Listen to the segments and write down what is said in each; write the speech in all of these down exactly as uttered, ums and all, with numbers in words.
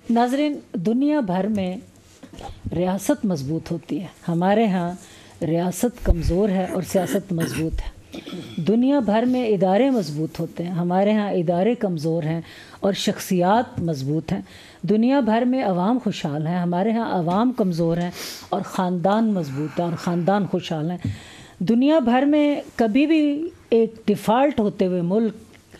नाज़रीन, दुनिया भर में रियासत मज़बूत होती है, हमारे यहाँ रियासत कमज़ोर है और सियासत मज़बूत है। दुनिया भर में इदारे मज़बूत होते हैं, हमारे यहाँ इदारे कमज़ोर हैं और शख्सियात मज़बूत हैं। दुनिया भर में अवाम खुशहाल हैं, हमारे यहाँ अवाम कमज़ोर हैं और ख़ानदान मज़बूत हैं और ख़ानदान खुशहाल हैं। दुनिया भर में कभी भी एक डिफ़ॉल्ट होते हुए मुल्क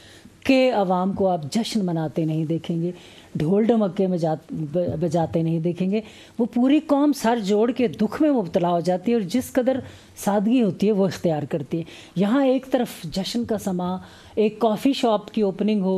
के अवाम को आप जश्न मनाते नहीं देखेंगे, ढोल ढमक्के में जा बजाते नहीं देखेंगे। वो पूरी कौम सर जोड़ के दुख में मुब्तला हो जाती है और जिस कदर सादगी होती है वो इख्तियार करती है। यहाँ एक तरफ जश्न का समा, एक कॉफ़ी शॉप की ओपनिंग हो,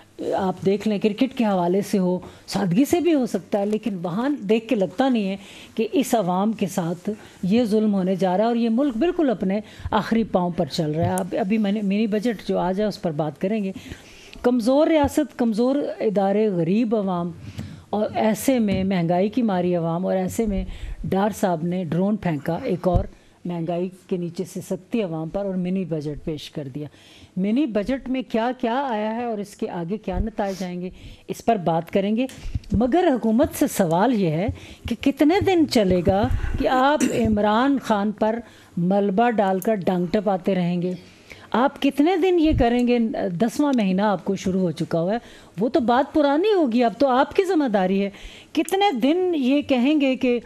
आप देख लें क्रिकेट के हवाले से हो, सादगी से भी हो सकता है, लेकिन वहाँ देख के लगता नहीं है कि इस अवाम के साथ ये जुल्म होने जा रहा है और ये मुल्क बिल्कुल अपने आखिरी पाँव पर चल रहा है। अब अभी मैंने मिनी बजट जो आ जाए उस पर बात करेंगे। कमज़ोर रियासत, कमज़ोर इदारे, गरीब अवाम और ऐसे में महंगाई की मारी अवाम और ऐसे में डार साहब ने ड्रोन फेंका एक और महंगाई के नीचे से सख्ती अवाम पर और मिनी बजट पेश कर दिया। मिनी बजट में क्या क्या आया है और इसके आगे क्या नताइज आएंगे, इस पर बात करेंगे। मगर हुकूमत से सवाल ये है कि कितने दिन चलेगा कि आप इमरान खान पर मलबा डालकर डंग टपाते रहेंगे? आप कितने दिन ये करेंगे? दसवां महीना आपको शुरू हो चुका हुआ है, वो तो बात पुरानी होगी, अब तो आपकी ज़िम्मेदारी है। कितने दिन ये कहेंगे कि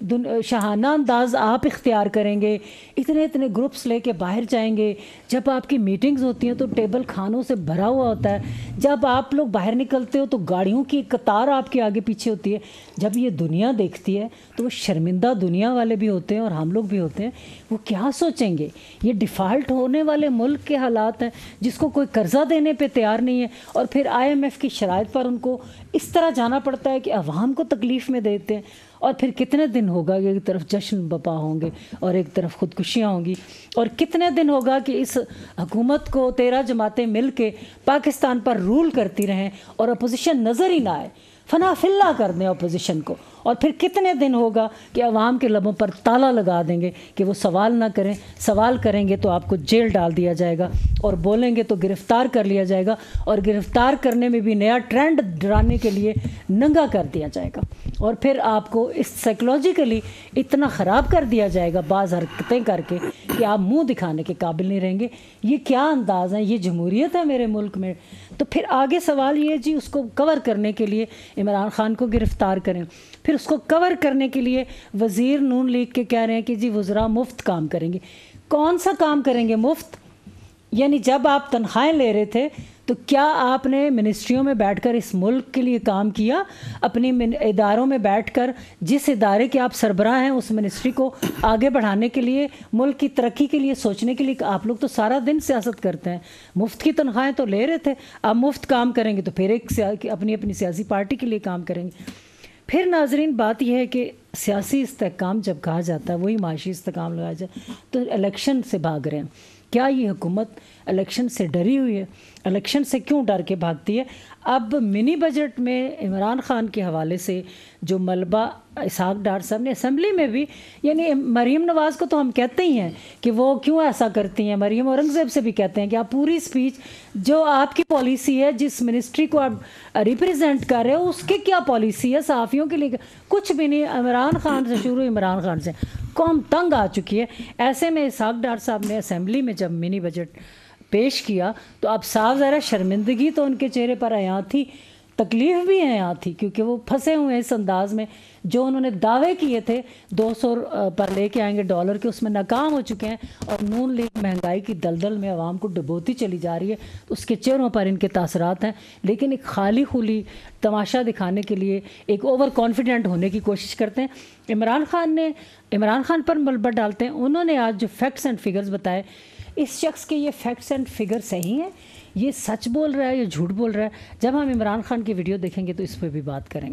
शाहाना अंदाज़ आप इख्तियार करेंगे, इतने इतने ग्रुप्स लेके बाहर जाएंगे? जब आपकी मीटिंग्स होती हैं तो टेबल खानों से भरा हुआ होता है, जब आप लोग बाहर निकलते हो तो गाड़ियों की कतार आपके आगे पीछे होती है। जब ये दुनिया देखती है तो वो शर्मिंदा दुनिया वाले भी होते हैं और हम लोग भी होते हैं। वो क्या सोचेंगे? ये डिफ़ॉल्ट होने वाले मुल्क के हालात हैं जिसको कोई कर्ज़ा देने पे तैयार नहीं है और फिर आई एम एफ की शराइत पर उनको इस तरह जाना पड़ता है कि अवाम को तकलीफ़ में देते हैं। और फिर कितने दिन होगा कि एक तरफ जश्न बपा होंगे और एक तरफ ख़ुदकुशियाँ होंगी, और कितने दिन होगा कि इस हुकूमत को तेरह जमातें मिल के पाकिस्तान पर रूल करती रहें और अपोजिशन नज़र ही ना आए, फना फिल्ला कर दें अपोजिशन को। और फिर कितने दिन होगा कि अवाम के लबों पर ताला लगा देंगे कि वो सवाल ना करें, सवाल करेंगे तो आपको जेल डाल दिया जाएगा और बोलेंगे तो गिरफ़्तार कर लिया जाएगा और गिरफ़्तार करने में भी नया ट्रेंड डराने के लिए नंगा कर दिया जाएगा और फिर आपको इस साइकोलॉजिकली इतना ख़राब कर दिया जाएगा बाज़ हरकतें करके कि आप मुंह दिखाने के काबिल नहीं रहेंगे। ये क्या अंदाज़ है? ये जमहूरियत है मेरे मुल्क में? तो फिर आगे सवाल ये जी, उसको कवर करने के लिए इमरान खान को गिरफ़्तार करें, फिर उसको कवर करने के लिए वज़ीर नून लीग के कह रहे हैं कि जी वज़रा मुफ्त काम करेंगे। कौन सा काम करेंगे मुफ्त? यानी जब आप तनख्वाहें ले रहे थे तो क्या आपने मिनिस्ट्रियों में बैठकर इस मुल्क के लिए काम किया? अपनी इदारों में बैठकर जिस इदारे के आप सरबराह हैं उस मिनिस्ट्री को आगे बढ़ाने के लिए, मुल्क की तरक्की के लिए सोचने के लिए आप लोग तो सारा दिन सियासत करते हैं। मुफ्त की तनख्वाहें तो ले रहे थे, अब मुफ्त काम करेंगे तो फिर एक अपनी अपनी सियासी पार्टी के लिए काम करेंगे। फिर नाजरीन बात यह है कि सियासी इस्तेहकाम जब कहा जाता है, वही माशी इस्तेहकाम लगाया जाए, तो इलेक्शन से भाग रहे हैं। क्या ये हुकूमत इलेक्शन से डरी हुई है? इलेक्शन से क्यों डर के भागती है? अब मिनी बजट में इमरान खान के हवाले से जो मलबा इसहाक डार साहब ने असेंबली में भी, यानी मरीम नवाज़ को तो हम कहते ही हैं कि वो क्यों ऐसा करती हैं, मरीम औरंगज़ेब से भी कहते हैं कि आप पूरी स्पीच जो आपकी पॉलिसी है, जिस मिनिस्ट्री को आप रिप्रेजेंट कर रहे हो, उसकी क्या पॉलिसी है सहाफ़ियों के लिए? कुछ भी नहीं। इमरान खान से शुरू, इमरान खान से कौम तंग आ चुकी है। ऐसे में इसहाक डार साहब ने असेंबली में जब मिनी बजट पेश किया तो अब साफ ज़रा शर्मिंदगी तो उनके चेहरे पर आया थी, तकलीफ़ भी आया थी, क्योंकि वो फंसे हुए हैं इस अंदाज़ में। जो उन्होंने दावे किए थे दो सौ पर लेके आएंगे डॉलर के, उसमें नाकाम हो चुके हैं और नून लीग महंगाई की दलदल में आवाम को डुबोती चली जा रही है। तो उसके चेहरों पर इनके तासरात हैं, लेकिन एक खाली खुली तमाशा दिखाने के लिए एक ओवर कॉन्फिडेंट होने की कोशिश करते हैं। इमरान खान ने इमरान खान पर मलबा डालते हैं। उन्होंने आज जो फैक्ट्स एंड फिगर्स बताए, इस शख्स के ये फैक्ट्स एंड फिगर सही हैं, ये सच बोल रहा है या झूठ बोल रहा है? जब हम इमरान खान की वीडियो देखेंगे तो इस पर भी बात करेंगे।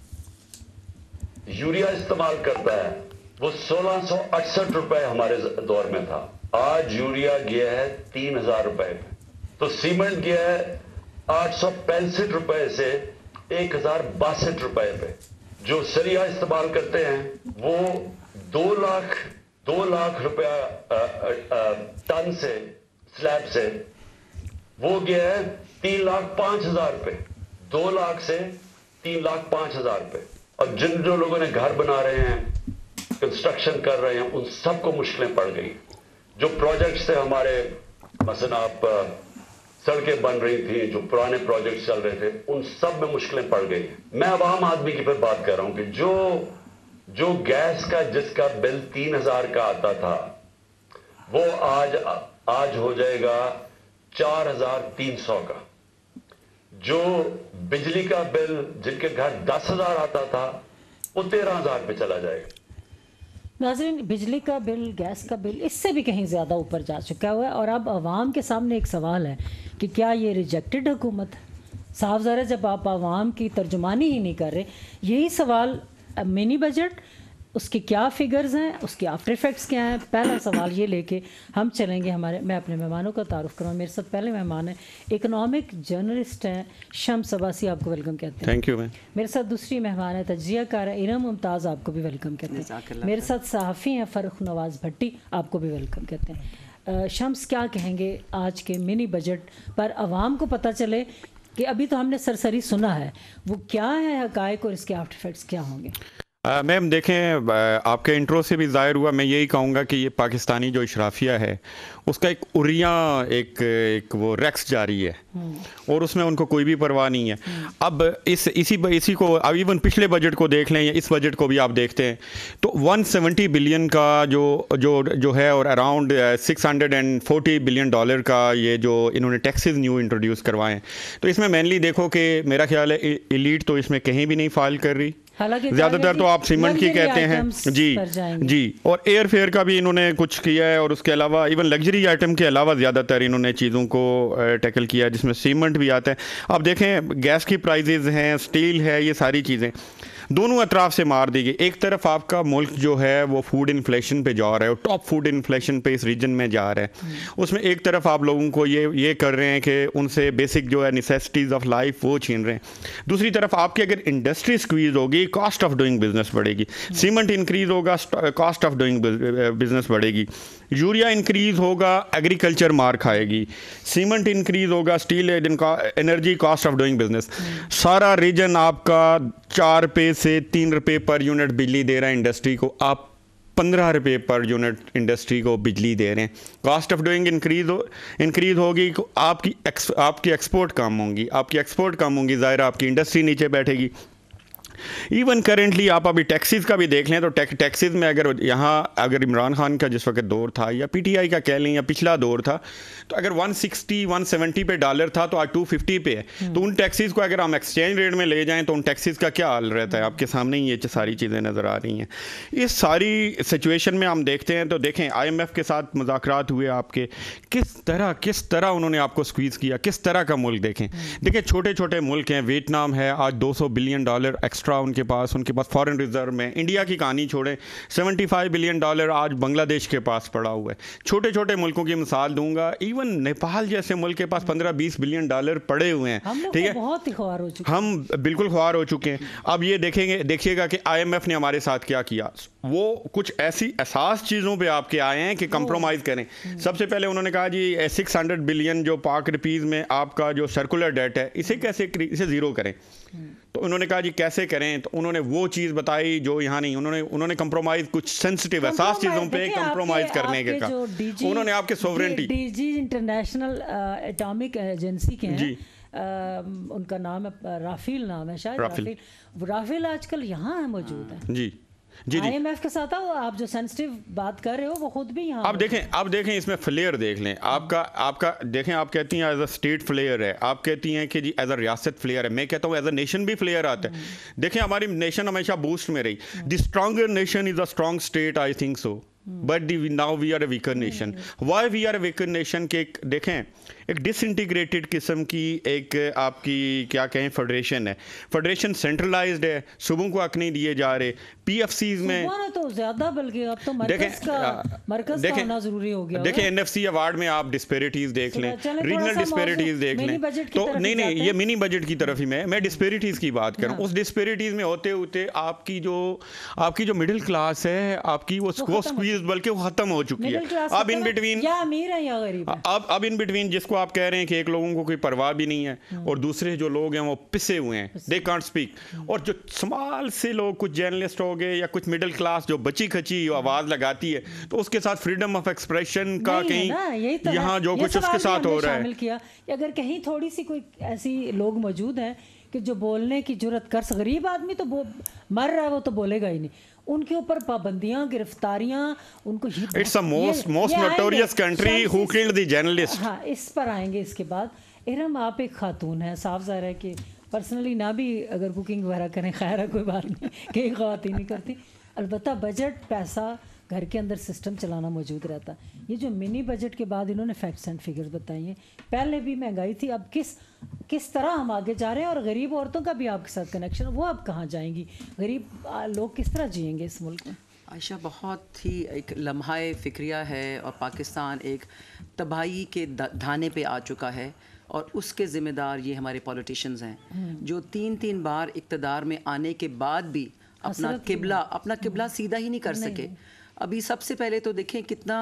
यूरिया इस्तेमाल करता है, वो सोलह सौ अड़सठ रुपए हमारे दौर में था, आज यूरिया गया है तीन हजार रुपए पे। तो सीमेंट गया है आठ सौ पैंसठ रुपए से एक हजार बासठ रुपए पे। जो सरिया इस्तेमाल करते हैं वो दो लाख दो लाख रुपया टन से, स्लैब से, वो गया है तीन लाख पांच हजार रुपए। दो लाख से تین لاکھ پانچ ہزار روپے. اور جن جو لوگوں نے گھر بنا رہے ہیں, کنسٹرکشن کر رہے ہیں, ان سب کو مشکلیں پڑ گئی. جو پروجیکٹس تھے ہمارے, مثلا آپ سڑکیں بن رہی تھیں, جو پرانے پروجیکٹس چل رہے تھے, ان سب میں مشکلیں پڑ گئی. میں عوام آدمی کی پھر بات کر رہا ہوں کہ جو جو گیس کا جس کا بل تین ہزار کا آتا تھا, وہ آج آج ہو جائے گا چار ہزار تین سو کا. جو بجلی کا بل جن کے گھر دس ہزار آتا تھا, وہ تیرہ ہزار پہ چلا جائے گا. ناظرین, بجلی کا بل, گیس کا بل اس سے بھی کہیں زیادہ اوپر جا چکا ہوا ہے. اور اب عوام کے سامنے ایک سوال ہے کہ کیا یہ ریجیکٹڈ حکومت ہے؟ صاف ظاہر ہے جب آپ عوام کی ترجمانی ہی نہیں کر رہے. یہی سوال منی بجٹ, اس کے کیا فگرز ہیں, اس کے آفٹر ایفیکٹس کیا ہیں, پہلا سوال یہ لے کے ہم چلیں گے. ہمارے میں اپنے مہمانوں کا تعارف کروں. میرے ساتھ پہلے مہمان ہیں, اکنامک جرنلسٹ ہیں شمس عباسی, آپ کو ویلکم کہتے ہیں. Thank you. میم میرے ساتھ دوسری مہمان ہے تجزیہ کار ارم ممتاز, آپ کو بھی ویلکم کہتے ہیں. میرے ساتھ صحافی ہیں فرخ نواز بھٹی, آپ کو بھی ویلکم کہتے ہیں. شمس, کیا کہیں گے آج کے منی بجٹ پر, عوام کو پتہ چلے کہ ابھی تو ہم نے سرسری سنا ہے, وہ کیا ہے حقائق اور اس کے آفٹر ایفیکٹس کیا ہوں گے؟ میم دیکھیں, آپ کے انٹرو سے بھی ظاہر ہوا, میں یہی کہوں گا کہ یہ پاکستانی جو اشرافیہ ہے اس کا ایک اریاں ایک ایک وہ ریکس جاری ہے, اور اس میں ان کو کوئی بھی پرواہ نہیں ہے. اب اس اسی اسی کو اب ایون پچھلے بجٹ کو دیکھ لیں یا اس بجٹ کو بھی آپ دیکھتے ہیں تو ون سیونٹی بلین کا جو جو جو ہے, اور around six hundred and forty billion dollar کا یہ جو انہوں نے ٹیکسز نیو انٹروڈیوس کروائے ہیں. تو اس میں مینلی دیکھو کہ میرا خیال ہے ایلیٹ تو اس میں کہیں بھی نہیں فائل کر رہی, زیادہ تر تو آپ سیمنٹ کی کہتے ہیں. جی جی, اور ایئر فیئر کا بھی انہوں نے کچھ کیا ہے, اور اس کے علاوہ ایون لگژری آئٹم کے علاوہ زیادہ تر انہوں نے چیزوں کو ٹیکل کیا جس میں سیمنٹ بھی آتا ہے. آپ دیکھیں گیس کی پرائزز ہیں, اسٹیل ہے, یہ ساری چیزیں دونوں اطراف سے مار دی گئی. ایک طرف آپ کا ملک جو ہے وہ فوڈ انفلیشن پہ جا رہا ہے, اور ٹاپ فوڈ انفلیشن پہ اس ریجن میں جا رہا ہے. اس میں ایک طرف آپ لوگوں کو یہ یہ کر رہے ہیں کہ ان سے بیسک جو ہے نیسیسٹیز آف لائف وہ چھین رہے ہیں. دوسری طرف آپ کی اگر انڈسٹری سکویز ہوگی, کاسٹ آف ڈوئنگ بزنس بڑھے گی. سیمنٹ انکریز ہوگا, کاسٹ آف ڈوئنگ بزنس بڑھے گی. یوریا انکریز ہوگا, ایگریکلچر مار کھائے گی. سیمنٹ انکریز ہوگا, steel, energy, cost of doing business. سارا ریجن آپ کا چار روپے سے تین روپے پر یونٹ بجلی دے رہا ہے انڈسٹری کو, آپ پندرہ روپے پر یونٹ انڈسٹری کو بجلی دے رہے ہیں. کاسٹ آف ڈوئنگ انکریز ہو انکریز ہوگی, آپ کی آپ کی ایکسپورٹ کم ہوں گی, آپ کی ایکسپورٹ کم ہوں گی, ظاہر آپ کی انڈسٹری نیچے بیٹھے گی. ایون کرنٹلی آپ ابھی ٹیکسیز کا بھی دیکھ لیں تو ٹیکسیز میں اگر یہاں اگر عمران خان کا جس وقت دور تھا, یا پی ٹی آئی کا کہہ لیں, یا پچھلا دور تھا, تو اگر ون سکسٹی ون سیونٹی پہ ڈالر تھا تو آج ٹو ففٹی پہ ہے. تو ان ٹیکسیز کو اگر ہم ایکسچینج ریٹ میں لے جائیں تو ان ٹیکسیز کا کیا حال رہتا ہے, آپ کے سامنے ہی یہ ساری چیزیں نظر آ رہی ہیں. اس ساری سچویشن میں ہم دیکھتے ہیں تو دیکھیں آئی ایم ایف کے ساتھ مذاکرات ہوئے آپ کے, کس طرح کس طرح انہوں نے آپ کو سکویز کیا, کس طرح کا ملک. دیکھیں دیکھیں چھوٹے چھوٹے ملک ہیں, ویتنام ہے آج دو سو بلین ڈالر ایکسٹرا ان کے پاس, ان کے پاس فارن ریزرو میں. انڈیا کی کہانی چھوڑیں, سیونٹی فائیو بلین ڈالر آج بنگلہ دیش کے پاس پڑا ہوا ہے. چھوٹے چھوٹے ملکوں کی مثال دوں گا, ایون نیپال جیسے ملک کے پاس پندرہ بیس بلین ڈالر پڑے ہوئے ہیں. ٹھیک ہے, بہت ہی خوار ہو چکے, ہم بالکل خوار ہو چکے ہیں. اب یہ دیکھیں گے دیکھیے گا کہ آئی ایم ایف نے ہمارے ساتھ کیا کیا. وہ کچھ ایسی اساس چیزوں پہ آپ کے آئے ہیں کہ کمپرومائز کریں. سب سے پہلے انہوں نے کہا جی سکس ہنڈریڈ بلین جو پاک روپیز میں آپ کا جو سرکولر ڈیٹ ہے, اسے کیسے اسے زیرو کریں. تو انہوں نے کہا جی کیسے کریں, تو انہوں نے وہ چیز بتائی جو یہاں نہیں. انہوں نے انہوں نے کمپرومائز کچھ سینسٹیو اساس چیزوں پہ کمپرومائز کرنے کے کہا. انہوں نے آپ کے sovereignty, D G international atomic agency کے ہیں, ان کا نام ہے رافیل, نام ہے شاید رافیل. رافیل آج کل یہاں ہے, موجود ہے. جی جی آئی ایم ایف کے ساتھ آپ جو سینسٹیو بات کر رہے ہو وہ خود بھی یہاں. آپ دیکھیں آپ دیکھیں اس میں فلیئر دیکھ لیں. آپ کا آپ کا دیکھیں, آپ کہتی ہیں ایز اے اسٹیٹ فلیئر ہے, آپ کہتی ہیں کہ جی ایز اے ریاست فلیئر ہے, میں کہتا ہوں ایز اے نیشن بھی فلیئر آتا ہے. دیکھیں ہماری نیشن ہمیشہ بوسٹ میں رہی. The stronger nation is a strong state, I think so, but now we are a weaker nation. Why we are a weaker nation کہ دیکھیں ایک ڈس انٹیگریٹڈ قسم کی ایک آپ کی کیا کہیں فیڈریشن ہے. فیڈریشن سینٹرلائزڈ ہے, صوبوں کو حق نہیں دیے جا رہے. پی ایف سیز میں تو زیادہ بلکہ اب تو مرکز کا مرکز کا ہونا ضروری ہو گیا. دیکھیں این ایف سی ایوارڈ میں آپ ڈسپیرٹیز دیکھ لیں, ریجنل ڈسپیرٹیز دیکھ لیں. تو نہیں نہیں یہ منی بجٹ کی طرف ہی میں میں ڈسپیرٹیز کی بات کروں. اس ڈسپیرٹیز میں ہوتے ہوتے آپ کی جو آپ کی جو مڈل کلاس ہے آپ کی وہ اسکویز بلکہ وہ ختم ہو چکی ہے. اب ان بٹوین یا امیر ہے یا غریب ہے, اب اب ان بٹوین جس کو آپ کہہ رہے ہیں کہ ایک لوگوں کو کوئی پرواہ بھی نہیں ہے اور دوسرے جو لوگ ہیں وہ پسے ہوئے ہیں, دے کانٹ اسپیک. اور جو سمال سے لوگ, کچھ جرنلسٹ ہو گئے یا کچھ مڈل کلاس جو بچی کھچی آواز لگاتی ہے, تو اس کے ساتھ فریڈم آف ایکسپریشن کا کہیں یہاں جو کچھ اس کے ساتھ ہو رہا ہے. کیا اگر کہیں تھوڑی سی کوئی ایسی لوگ موجود ہیں کہ جو بولنے کی جرت کر سک, غریب آدمی تو مر رہا ہے وہ تو بولے گا ہی نہیں, ان کے اوپر پابندیاں, گرفتاریاں, ان کو it's a most most notorious country who killed the journalist. ہاں اس پر آئیں گے اس کے بعد. ارم آپ ایک خاتون ہیں, صاف ظاہر ہے کہ پرسنلی نہ بھی اگر کوکنگ وغیرہ کریں خیر ہے, کوئی بات نہیں, کئی خواتین نہیں کرتی, البتہ بجٹ, پیسہ, گھر کے اندر سسٹم چلانا موجود رہتا. یہ جو منی بجٹ کے بعد انہوں نے فیکٹس اینڈ فگرز بتائی ہیں, پہلے بھی مہنگائی تھی, اب کس کس طرح ہم آگے جا رہے ہیں, اور غریب عورتوں کا بھی آپ کے ساتھ کنیکشن, وہ اب کہاں جائیں گی, غریب لوگ کس طرح جئیں گے اس ملک میں. عائشہ بہت ہی ایک لمحہ فکریہ ہے, اور پاکستان ایک تباہی کے دھانے پہ آ چکا ہے, اور اس کے ذمہ دار یہ ہمارے پولیٹیشینز ہیں جو تین تین بار اقتدار میں آنے کے بعد بھی اپنا قبلہ اپنا قبلہ سیدھا ہی نہیں کر سکے. ابھی سب سے پہلے تو دیکھیں کتنا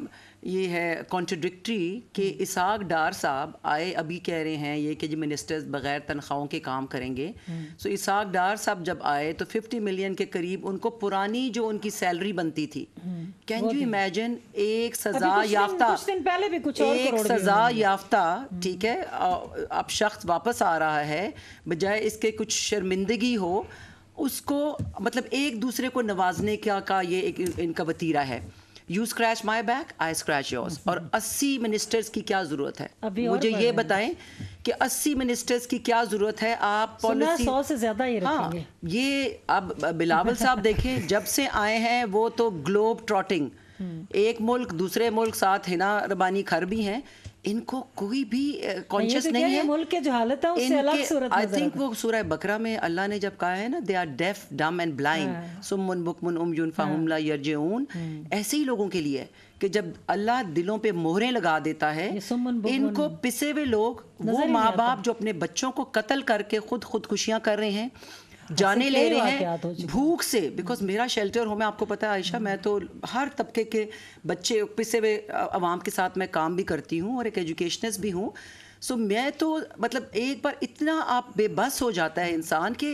یہ ہے کانٹرڈکٹری کہ اسحاق ڈار صاحب آئے, ابھی کہہ رہے ہیں یہ کہ جو منسٹرز بغیر تنخواہوں کے کام کریں گے. سو اسحاق ڈار صاحب جب آئے تو ففٹی ملین کے قریب ان کو پرانی جو ان کی سیلری بنتی تھی, کین یو امیجن, ایک سزا یافتہ ایک سزا یافتہ ٹھیک ہے, اب شخص واپس آ رہا ہے, بجائے اس کے کچھ شرمندگی ہو, اس کو مطلب ایک دوسرے کو نوازنے کا کا یہ ایک ان کا وتیرہ ہے. You scratch my back, I scratch yours. اور اسی منسٹرز کی کیا ضرورت ہے, مجھے یہ بتائیں کہ اسی منسٹرز کی کیا ضرورت ہے. آپ پالیسی سو سے زیادہ ہی رکھیں گے. یہ اب بلاول صاحب دیکھیں جب سے آئے ہیں وہ تو گلوب ٹراٹنگ, ایک ملک دوسرے ملک ساتھ ہنا ربانی کھر بھی ہیں, ان کو کوئی بھی کانشیس نہیں ہے ملک کے جو حالت ہے اس سے الگ صورت. آئی تھنک وہ سورہ بقرہ میں اللہ نے جب کہا ہے نا, they are deaf dumb and blind صم بکم عمی فہم لا یرجعون, ایسے ہی لوگوں کے لیے کہ جب اللہ دلوں پہ مہریں لگا دیتا ہے, ان کو پسے ہوئے لوگ, وہ ماں باپ جو اپنے بچوں کو قتل کر کے خود خودکشیاں کر رہے ہیں, جانے لے رہے ہیں بھوک سے. بیکاز میرا شیلٹر ہو, میں آپ کو پتا ہے عائشہ, میں تو ہر طبقے کے بچے پسے ہوئے عوام کے ساتھ میں کام بھی کرتی ہوں اور ایک ایجوکیشنسٹ بھی ہوں. سو میں تو مطلب ایک بار اتنا آپ بے بس ہو جاتا ہے انسان کہ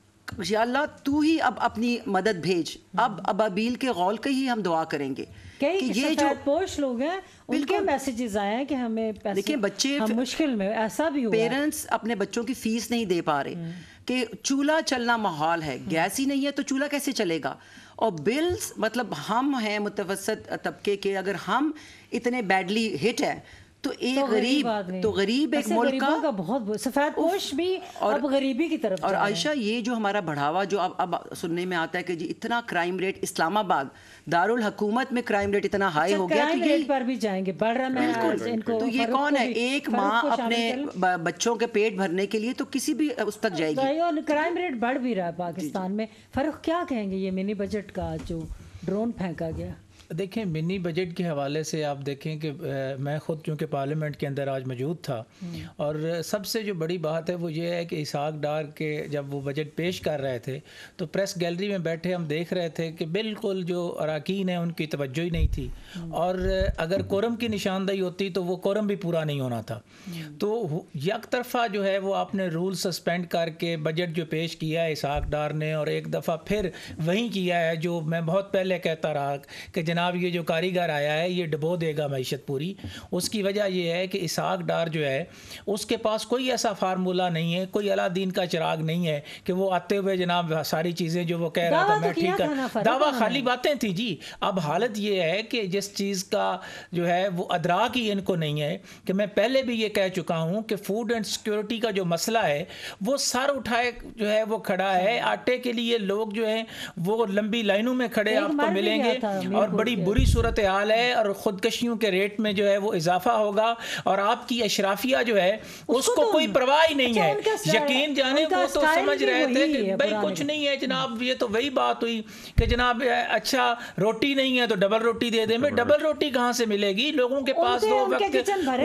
یا اللہ تو ہی اب اپنی مدد بھیج. اب ابابیل کے غول کے ہی ہم دعا کریں گے کہ یہ جو پوش لوگ ہیں ان کے میسیجز آئے ہیں کہ ہمیں پیسے, دیکھیں بچے مشکل میں ایسا بھی ہوا, پیرنٹس اپنے بچوں کی فیس نہیں دے پا رہے کہ چولہا چلنا محال ہے, گیس ہی نہیں ہے تو چولہا کیسے چلے گا. اور بلز مطلب ہم ہیں متوسط طبقے کے, اگر ہم اتنے بیڈلی ہٹ ہیں تو ایک غریب تو غریب ایک ملک کا بہت سفید پوش بھی اب غریبی کی طرف. اور عائشہ یہ جو ہمارا بڑھاوا جو اب اب سننے میں آتا ہے کہ جی اتنا کرائم ریٹ, اسلام آباد دارالحکومت میں کرائم ریٹ اتنا ہائی ہو گیا, تو یہ پر بھی جائیں گے بڑھ رہا ہے. تو یہ کون ہے, ایک ماں اپنے بچوں کے پیٹ بھرنے کے لیے تو کسی بھی اس تک جائے گی. اور کرائم ریٹ بڑھ بھی رہا ہے پاکستان میں. فاروق کیا کہیں گے یہ منی بجٹ کا جو ڈرون پھینکا گیا؟ دیکھیں منی بجٹ کے حوالے سے آپ دیکھیں کہ میں خود چونکہ پارلیمنٹ کے اندر آج موجود تھا, اور سب سے جو بڑی بات ہے وہ یہ ہے کہ اسحاق ڈار کے جب وہ بجٹ پیش کر رہے تھے تو پریس گیلری میں بیٹھے ہم دیکھ رہے تھے کہ بالکل جو اراکین ہیں ان کی توجہ ہی نہیں تھی, اور اگر کورم کی نشاندہی ہوتی تو وہ کورم بھی پورا نہیں ہونا تھا. تو یک طرفہ جو ہے وہ آپ نے رول سسپینڈ کر کے بجٹ جو پیش کیا ہے اسحاق ڈار نے, اور ایک دفعہ پھر وہیں کیا ہے جو میں بہت پہلے کہتا رہا کہ جناب یہ جو کاریگر آیا ہے یہ ڈبو دے گا معیشت پوری. اس کی وجہ یہ ہے کہ اسحاق ڈار جو ہے اس کے پاس کوئی ایسا فارمولہ نہیں ہے, کوئی علا دین کا چراغ نہیں ہے کہ وہ آتے ہوئے جناب ساری چیزیں جو وہ کہہ رہا تھا میں ٹھیک ہے, دعویٰ خالی باتیں تھی جی. اب حالت یہ ہے کہ جس چیز کا جو ہے وہ ادراک ہی ان کو نہیں ہے کہ میں پہلے بھی یہ کہہ چکا ہوں کہ فوڈ اینڈ سیکورٹی کا جو مسئلہ ہے وہ سر اٹھائے جو ہے وہ کھڑا ہے. آٹے کے لیے لوگ جو ہیں وہ لمبی لائنوں میں کھڑے آپ کو ملیں گے, اور بڑی بری صورت حال ہے, اور خودکشیوں کے ریٹ میں جو ہے وہ اضافہ ہوگا, اور آپ کی اشرافیہ جو ہے اس کو کوئی پرواہ ہی نہیں ہے. یقین جانے وہ تو سمجھ رہے تھے کہ بھائی کچھ نہیں ہے جناب, یہ تو وہی بات ہوئی کہ جناب اچھا روٹی نہیں ہے تو ڈبل روٹی دے دیں. میں ڈبل روٹی کہاں سے ملے گی, لوگوں کے پاس دو وقت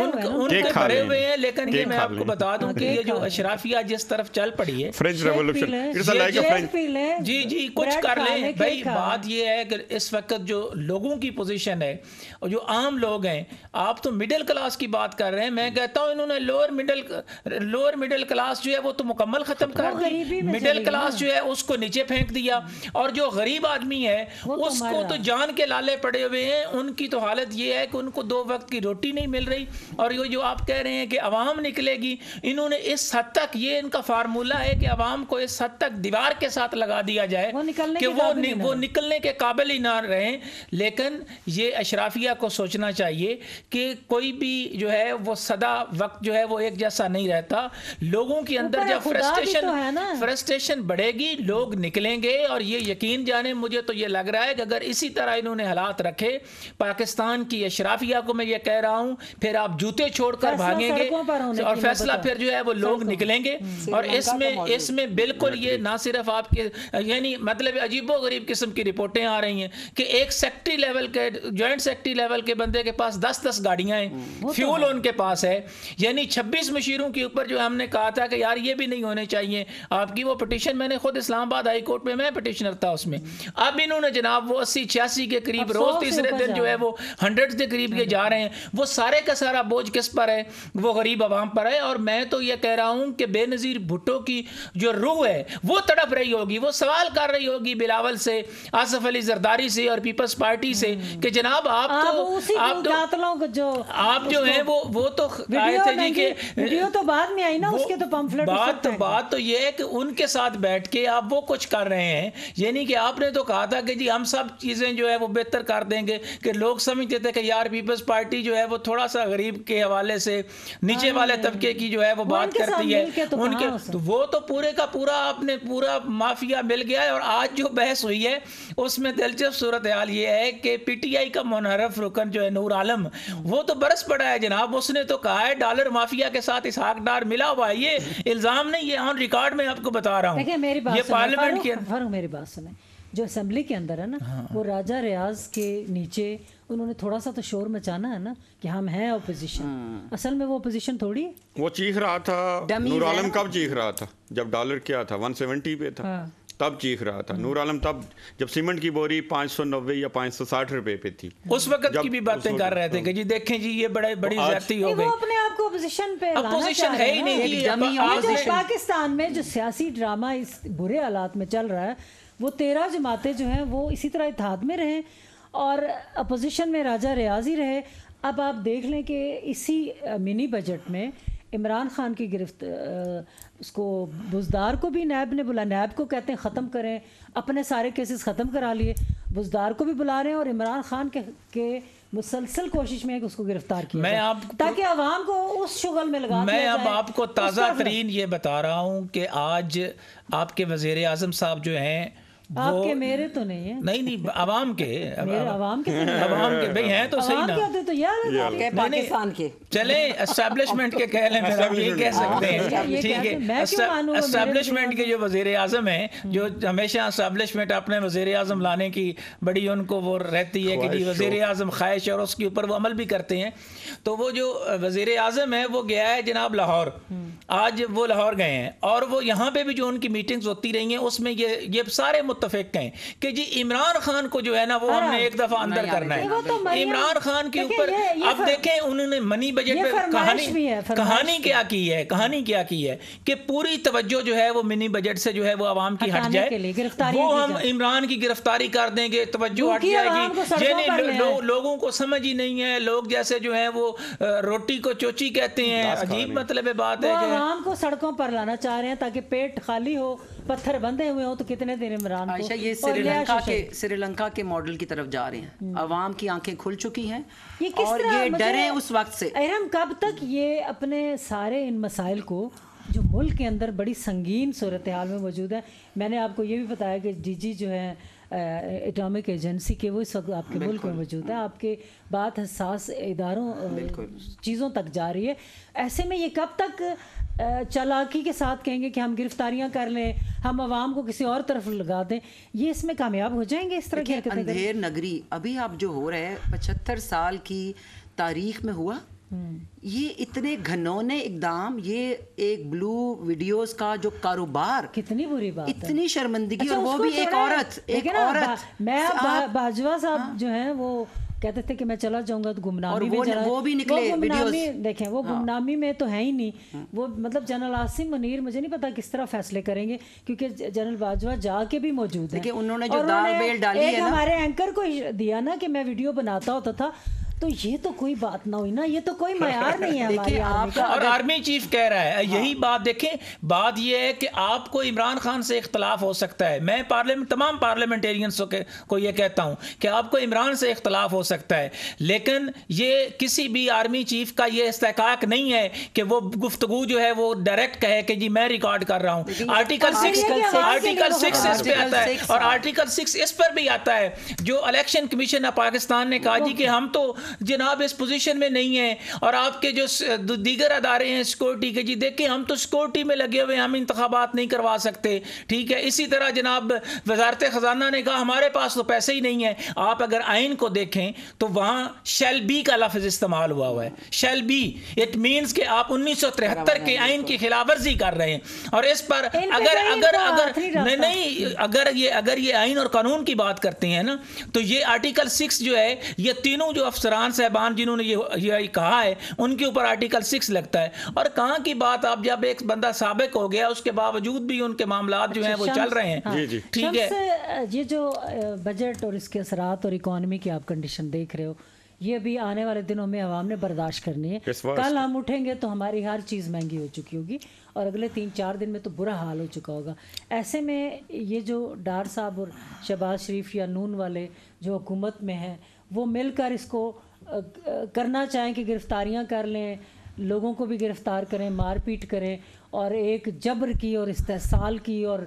ان کے بھرے ہوئے ہیں. لیکن یہ میں آپ کو بتا دوں کہ یہ جو اشرافیہ جس طرف چل پڑی ہے, فرینچ ریولوشن, جی جی کچھ کر لیں. بھائی بات یہ ہے کہ اس وقت جو لوگوں کی پوزیشن ہے اور جو عام لوگ ہیں. آپ تو مڈل کلاس کی بات کر رہے ہیں, میں کہتا ہوں انہوں نے lower middle lower middle class جو ہے وہ تو مکمل ختم کر دی, مڈل کلاس جو ہے اس کو نیچے پھینک دیا, اور جو غریب آدمی ہے اس کو تو جان کے لالے پڑے ہوئے ہیں. ان کی تو حالت یہ ہے کہ ان کو دو وقت کی روٹی نہیں مل رہی. اور یہ جو آپ کہہ رہے ہیں کہ عوام نکلے گی, انہوں نے اس حد تک, یہ ان کا فارمولہ ہے کہ عوام کو اس حد تک دیوار کے ساتھ لگا دیا جائے کہ وہ وہ نکلنے کے قابل ہی نہ رہیں. لیکن یہ اشرافیہ کو سوچنا چاہیے کہ کوئی بھی جو ہے وہ سدا وقت جو ہے وہ ایک جیسا نہیں رہتا. لوگوں کے اندر جب فرسٹریشن فرسٹریشن بڑھے گی لوگ نکلیں گے. اور یہ یقین جانے, مجھے تو یہ لگ رہا ہے کہ اگر اسی طرح انہوں نے حالات رکھے پاکستان کی اشرافیہ کو, میں یہ کہہ رہا ہوں, پھر آپ جوتے چھوڑ کر بھاگیں گے اور فیصلہ پھر جو ہے وہ لوگ نکلیں گے. اور اس میں اس میں بالکل یہ نہ صرف آپ کے, یعنی مطلب عجیب و غریب قسم کی رپورٹیں آ رہی ہیں کہ ایک سیکٹری لیول کے, جوائنٹ سیکٹری لیول کے بندے کے پاس دس دس گاڑیاں ہیں, فیول ان کے پاس ہے. یعنی چھبیس مشیروں کے اوپر جو ہم نے کہا تھا کہ یار یہ بھی نہیں ہونے چاہیے آپ کی, وہ پٹیشن میں نے خود اسلام آباد ہائی کورٹ میں میں پٹیشنر تھا اس میں. اب انہوں نے جناب وہ اسی چھیاسی کے قریب روز تیسرے دن جو ہے وہ ہنڈریڈ کے قریب یہ جا رہے ہیں. وہ سارے کا سارا بوجھ کس پر ہے؟ وہ غریب عوام پر ہے. اور میں تو یہ کہہ رہا ہوں کہ بے نظیر بھٹو کی جو روح ہے وہ تڑپ رہی ہوگی, وہ سوال کر رہی ہوگی بلاول سے, آصف علی زرداری سے اور پیپلز پارٹی سے کہ جناب آپ تو آپ تو جو آپ جو ہیں وہ وہ تو آئے تھے جی کہ ویڈیو تو بعد میں آئی نا, اس کے تو پمفلٹ. بات بات تو یہ ہے کہ ان کے ساتھ بیٹھ کے آپ وہ کچھ کر رہے ہیں. یعنی کہ آپ نے تو کہا تھا کہ جی ہم سب چیزیں جو ہے وہ بہتر کر دیں گے, کہ لوگ سمجھتے تھے کہ یار پیپلز پارٹی جو ہے وہ تھوڑا سا غریب کے حوالے سے نیچے والے طبقے کی جو ہے وہ بات کرتی ہے. ان کے تو وہ تو پورے کا پورا آپ نے پورا مافیا مل گیا ہے. اور آج جو بحث ہوئی ہے اس میں دلچسپ صورتحال یہ ہے کہ پی ٹی آئی کا منحرف رکن جو ہے نور عالم, وہ تو برس پڑا ہے جناب. اس نے تو کہا ہے ڈالر مافیا کے ساتھ اسحاق ڈار ملا ہوا ہے. یہ الزام نہیں, یہ آن ریکارڈ میں آپ کو بتا رہا ہوں. یہ پارلیمنٹ کے فاروق میری بات سنیں, جو اسمبلی کے اندر ہے نا وہ راجہ ریاض کے نیچے انہوں نے تھوڑا سا تو شور مچانا ہے نا کہ ہم ہیں اپوزیشن. اصل میں وہ اپوزیشن تھوڑی ہے. وہ چیخ رہا تھا نور عالم, کب چیخ رہا تھا جب ڈالر کیا تھا ون سیونٹی پہ تھا تب چیخ رہا تھا نور عالم, تب جب سیمنٹ کی بوری پانچ سو نوے یا پانچ سو ساٹھ روپے پہ تھی اس وقت کی بھی باتیں کر رہے تھے کہ جی دیکھیں جی یہ بڑے بڑی زیادتی ہو گئی. وہ اپنے آپ کو اپوزیشن پہ اپوزیشن ہے ہی نہیں. پاکستان میں جو سیاسی ڈرامہ اس برے حالات میں چل رہا ہے, وہ تیرہ جماعتیں جو ہیں وہ اسی طرح اتحاد میں رہیں اور اپوزیشن میں راجہ ریاض ہی رہے. اب آپ دیکھ لیں کہ اسی منی بجٹ میں عمران خان کی گرفت, اس کو بزدار کو بھی نیب نے بلا, نیب کو کہتے ہیں ختم کریں, اپنے سارے کیسز ختم کرا لیے, بزدار کو بھی بلا رہے ہیں اور عمران خان کے کے مسلسل کوشش میں ہے کہ اس کو گرفتار کیا میں جائے آپ تاکہ عوام کو اس شغل میں لگا دیا میں جائے. اب آپ کو تازہ ترین یہ بتا رہا ہوں کہ آج آپ کے وزیر اعظم صاحب جو ہیں آپ کے میرے تو نہیں ہیں, نہیں نہیں عوام کے عوام کے عوام کے بھئی ہیں تو صحیح نا, تو یار پاکستان کے چلیں اسٹیبلشمنٹ کے کہہ لیں, پھر ہم یہ کہہ سکتے ہیں ٹھیک ہے. اسٹیبلشمنٹ کے جو وزیر اعظم ہیں, جو ہمیشہ اسٹیبلشمنٹ اپنے وزیر اعظم لانے کی بڑی ان کو وہ رہتی ہے کہ جی وزیر اعظم خواہش, اور اس کے اوپر وہ عمل بھی کرتے ہیں. تو وہ جو وزیر اعظم ہے وہ گیا ہے جناب لاہور, آج وہ لاہور گئے ہیں, اور وہ یہاں پہ بھی جو ان کی میٹنگز ہوتی رہی ہیں اس میں یہ یہ سارے متفق ہیں کہ جی عمران خان کو جو ہے نا وہ ہم نے ایک دفعہ اندر کرنا ہے. عمران خان کے اوپر اب دیکھیں انہوں نے منی بجٹ میں کہانی کہانی کیا کی ہے, کہانی کیا کی ہے کہ پوری توجہ جو ہے وہ منی بجٹ سے جو ہے وہ عوام کی ہٹ جائے, وہ ہم عمران کی گرفتاری کر دیں گے, توجہ ہٹ جائے گی. یعنی لوگوں کو سمجھ ہی نہیں ہے, لوگ جیسے جو ہیں وہ روٹی کو چوچی کہتے ہیں, عجیب مطلب بات ہے. عوام کو سڑکوں پر لانا چاہ رہے ہیں تاکہ پیٹ خالی ہو, پتھر بندھے ہوئے ہوں تو کتنے دن عمران عائشہ یہ سری لنکا کے سری لنکا کے ماڈل کی طرف جا رہے ہیں. عوام کی آنکھیں کھل چکی ہیں اور یہ ڈرے اس وقت سے. ارم کب تک یہ اپنے سارے ان مسائل کو جو ملک کے اندر بڑی سنگین صورتحال میں موجود ہے, میں نے آپ کو یہ بھی بتایا کہ ڈی جی جو ہے اٹامک ایجنسی کے وہ اس وقت آپ کے ملک میں موجود ہے, آپ کے بات حساس اداروں چیزوں تک جا رہی ہے. ایسے میں یہ کب تک چالاکی کے ساتھ کہیں گے کہ ہم گرفتاریاں کر لیں, ہم عوام کو کسی اور طرف لگا دیں, یہ اس میں کامیاب ہو جائیں گے اس طرح کی اندھیر نگری ابھی آپ جو ہو رہا ہے پچہتر سال کی تاریخ میں ہوا یہ اتنے گھنونے اقدام، یہ ایک بلو ویڈیوز کا جو کاروبار، کتنی بری بات، اتنی شرمندگی، اور وہ بھی ایک عورت، ایک عورت. میں باجوہ صاحب جو ہیں وہ کہتے تھے کہ میں چلا جاؤں گا تو گمنامی میں چلا، وہ بھی نکلے ویڈیوز. دیکھیں وہ گمنامی میں تو ہے ہی نہیں، وہ مطلب جنرل عاصم منیر مجھے نہیں پتا کس طرح فیصلے کریں گے، کیونکہ جنرل باجوہ جا کے بھی موجود ہیں. انہوں نے جو دال بیل ڈالی ہے نا، ہمارے اینکر کو دیا نا کہ میں ویڈیو بناتا ہوتا تھا، تو یہ تو کوئی بات نہ ہوئی نا، یہ تو کوئی معیار نہیں ہے ہماری آرمی کا. اور آرمی چیف کہہ رہا ہے یہی بات. دیکھیں بات یہ ہے کہ آپ کو عمران خان سے اختلاف ہو سکتا ہے، میں پارلیمنٹ تمام پارلیمنٹیرینس کو یہ کہتا ہوں کہ آپ کو عمران سے اختلاف ہو سکتا ہے، لیکن یہ کسی بھی آرمی چیف کا یہ استحقاق نہیں ہے کہ وہ گفتگو جو ہے وہ ڈائریکٹ کہے کہ جی میں ریکارڈ کر رہا ہوں. آرٹیکل سکس آرٹیکل سکس اس پہ آتا ہے، اور آرٹیکل سکس اس پر بھی آتا ہے جو الیکشن کمیشن آف پاکستان نے کہا جی کہ ہم تو جناب اس پوزیشن میں نہیں ہیں، اور آپ کے جو دیگر ادارے ہیں سیکورٹی کے، جی دیکھیں ہم تو سیکورٹی میں لگے ہوئے، ہم انتخابات نہیں کروا سکتے. ٹھیک ہے، اسی طرح جناب وزارت خزانہ نے کہا ہمارے پاس تو پیسے ہی نہیں ہیں. آپ اگر آئین کو دیکھیں تو وہاں شیل بی کا لفظ استعمال ہوا ہوا ہے. شیل بی اٹ مینس کہ آپ انیس سو ترہتر کے آئین کی خلاف ورزی کر رہے ہیں. اور اس پر اگر اگر اگر نہیں اگر یہ اگر یہ آئین اور قانون کی بات کرتے ہیں نا، تو یہ آرٹیکل سکس جو ہے، یہ تینوں جو افسران صاحبان جنہوں نے یہ کہا ہے ان کے اوپر آرٹیکل سکس لگتا ہے. اور کہاں کی بات، آپ جب ایک بندہ سابق ہو گیا اس کے باوجود بھی ان کے معاملات جو ہیں وہ چل رہے ہیں. ٹھیک ہے، یہ جو بجٹ اور اس کے اثرات اور اکانومی کی آپ کنڈیشن دیکھ رہے ہو، یہ بھی آنے والے دنوں میں عوام نے برداشت کرنی ہے. کل ہم اٹھیں گے تو ہماری ہر چیز مہنگی ہو چکی ہوگی، اور اگلے تین چار دن میں تو برا حال ہو چکا ہوگا. ایسے میں یہ جو ڈار صاحب اور شہباز شریف یا نون والے جو حکومت میں ہیں، وہ مل کر اس کو کرنا چاہیں کہ گرفتاریاں کر لیں، لوگوں کو بھی گرفتار کریں، مار پیٹ کریں، اور ایک جبر کی اور استحصال کی اور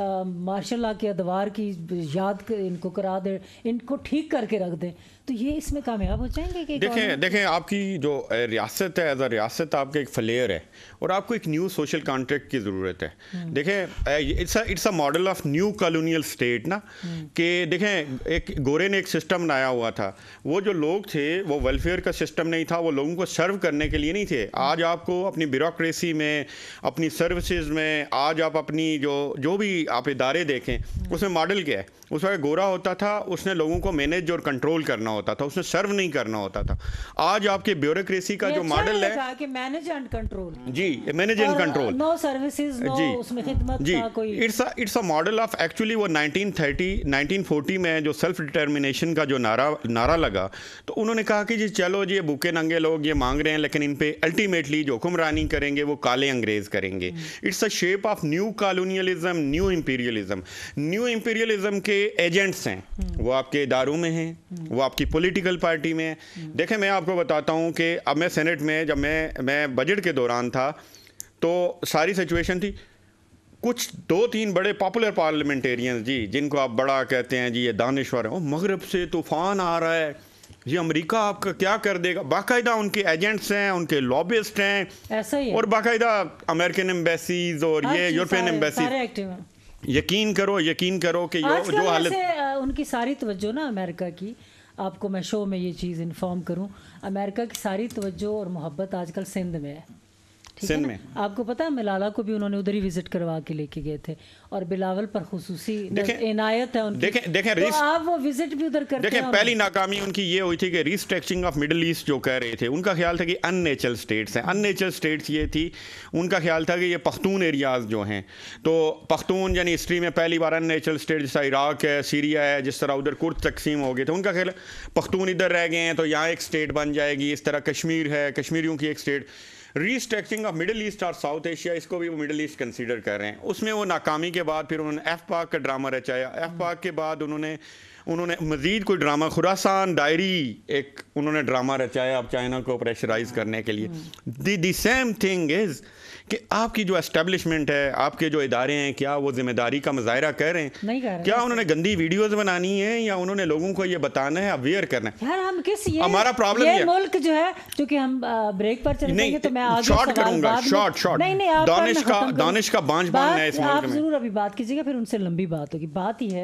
ماشاء اللہ کے ادوار کی یاد ان کو کرا دیں، ان کو ٹھیک کر کے رکھ دیں، تو یہ اس میں کامیاب ہو جائیں گے. کہ دیکھیں دیکھیں آپ کی جو ریاست ہے، ایز اے ریاست آپ کا ایک فلیئر ہے، اور آپ کو ایک نیو سوشل کانٹریکٹ کی ضرورت ہے. دیکھیں it's it's a model of neo colonial state نا، کہ دیکھیں ایک گورے نے ایک سسٹم بنایا ہوا تھا، وہ جو لوگ تھے وہ ویلفیئر کا سسٹم نہیں تھا، وہ لوگوں کو سرو کرنے کے لیے نہیں تھے. آج آپ کو اپنی بیوروکریسی میں، اپنی سروسز میں، آج آپ اپنی جو جو بھی آپ ادارے دیکھیں اس میں ماڈل کیا ہے. اس وقت گورا ہوتا تھا، اس نے لوگوں کو مینیج اور کنٹرول کرنا ہوتا تھا، اس نے سرو نہیں کرنا ہوتا تھا. آج آپ کے بیوروکریسی کا جو ماڈل ہے کہ مینیج اینڈ کنٹرول، جی manage and control, no services, no اس میں خدمت کا کوئی، it's it's a model of actually. وہ نائنٹین تھرٹی نائنٹین فورٹی میں جو سیلف ڈٹرمنیشن کا جو نعرہ نعرہ لگا، تو انہوں نے کہا کہ جی چلو جی بھوکے ننگے لوگ یہ مانگ رہے ہیں، لیکن ان پہ الٹیمیٹلی جو حکمرانی کریں گے وہ کالے انگریز کریں گے. It's a shape of neo colonialism, neo imperialism. Neo imperialism کے ایجنٹس ہیں، وہ آپ کے اداروں میں ہیں، وہ آپ کی پولیٹیکل پارٹی میں. دیکھیں میں آپ کو بتاتا ہوں کہ اب میں سینٹ میں جب میں میں بجٹ کے دوران تھا تو ساری سچویشن تھی، کچھ دو تین بڑے پاپولر پارلیمنٹیرینز جی جن کو آپ بڑا کہتے ہیں جی یہ دانشور ہیں، مغرب سے طوفان آ رہا ہے، یہ امریکہ آپ کا کیا کر دے گا. باقاعدہ ان کے ایجنٹس ہیں، ان کے لابسٹ ہیں، اور باقاعدہ امریکن ایمبیسیز اور یہ یورپین ایمبیسیز. یقین کرو یقین کرو کہ جو حالت ان کی ساری توجہ نا امریکہ کی، آپ کو میں شو میں یہ چیز انفارم کروں، امریکہ کی ساری توجہ اور محبت آج کل سندھ میں ہے. سندھ میں آپ کو پتا ہے ملالہ کو بھی انہوں نے ادھر ہی وزٹ کروا کے لے کے گئے تھے، اور بلاول پر خصوصی عنایت ہے ان کی. دیکھیں دیکھیں آپ وہ وزٹ بھی ادھر کرتے ہیں. دیکھیں پہلی ناکامی ان کی یہ ہوئی تھی کہ ریسٹرکچرنگ آف مڈل ایسٹ جو کہہ رہے تھے، ان کا خیال تھا کہ ان نیچرل اسٹیٹس ہیں. ان نیچرل اسٹیٹس یہ تھی، ان کا خیال تھا کہ یہ پختون ایریاز جو ہیں، تو پختون یعنی ہسٹری میں پہلی بار ان نیچرل اسٹیٹ جیسا عراق ہے، سیریا ہے، جس طرح ادھر کرد تقسیم ہو گئے تھے، ان کا خیال پختون ادھر رہ گئے ہیں تو یہاں ایک اسٹیٹ بن جائے گی. اس طرح کشمیر ہے، کشمیریوں کی ایک state. Restructuring of Middle East اور ساؤتھ ایشیا، اس کو بھی وہ مڈل ایسٹ کنسیڈر کر رہے ہیں. اس میں وہ ناکامی کے بعد پھر انہوں نے ایف پاک کا ڈرامہ رچایا. ایف پاک کے بعد انہوں نے انہوں نے مزید کوئی ڈرامہ، خراسان ڈائری ایک انہوں نے ڈرامہ رچایا اب چائنا کو پریشرائز کرنے کے لیے. دی دی سیم تھنگ از کہ آپ کی جو اسٹیبلشمنٹ ہے، آپ کے جو ادارے ہیں، کیا وہ ذمہ داری کا مظاہرہ کر رہے ہیں؟ کیا انہوں نے گندی ویڈیوز بنانی ہے، یا انہوں نے لوگوں کو یہ بتانا ہے، اویئر کرنا ہے؟ یار ہم کس یہ ہمارا پرابلم یہ ملک جو ہے، چونکہ ہم بریک پر چلیں گے تو میں آگے شارٹ کروں گا، شارٹ شارٹ دانش کا دانش کا بانج بان ہے اس ملک میں. آپ ضرور ابھی بات کیجیے گا، پھر ان سے لمبی بات ہوگی. بات یہ ہے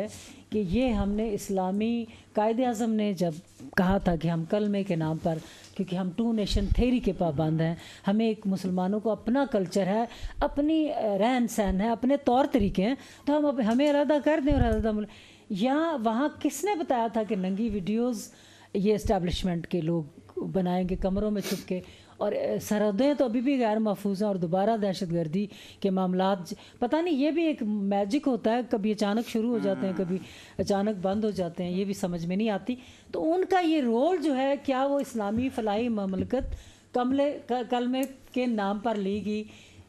کہ یہ ہم نے اسلامی قائد اعظم نے جب کہا تھا کہ ہم کلمے کے نام پر، کیونکہ ہم ٹو نیشن تھیوری کے پابند ہیں، ہمیں ایک مسلمانوں کو اپنا کلچر ہے، اپنی رہن سہن ہے، اپنے طور طریقے ہیں، تو ہم ہمیں علیحدہ کر دیں اور علیحدہ ملک. یہاں وہاں کس نے بتایا تھا کہ ننگی ویڈیوز یہ اسٹیبلشمنٹ کے لوگ بنائیں گے کمروں میں چھپ کے؟ اور سرحدیں تو ابھی بھی غیر محفوظ ہیں، اور دوبارہ دہشت گردی کے معاملات پتہ نہیں، یہ بھی ایک میجک ہوتا ہے، کبھی اچانک شروع ہو جاتے ہیں، کبھی اچانک بند ہو جاتے ہیں، یہ بھی سمجھ میں نہیں آتی. تو ان کا یہ رول جو ہے، کیا وہ اسلامی فلاحی مملکت کملے کلمے کے نام پر لی گئی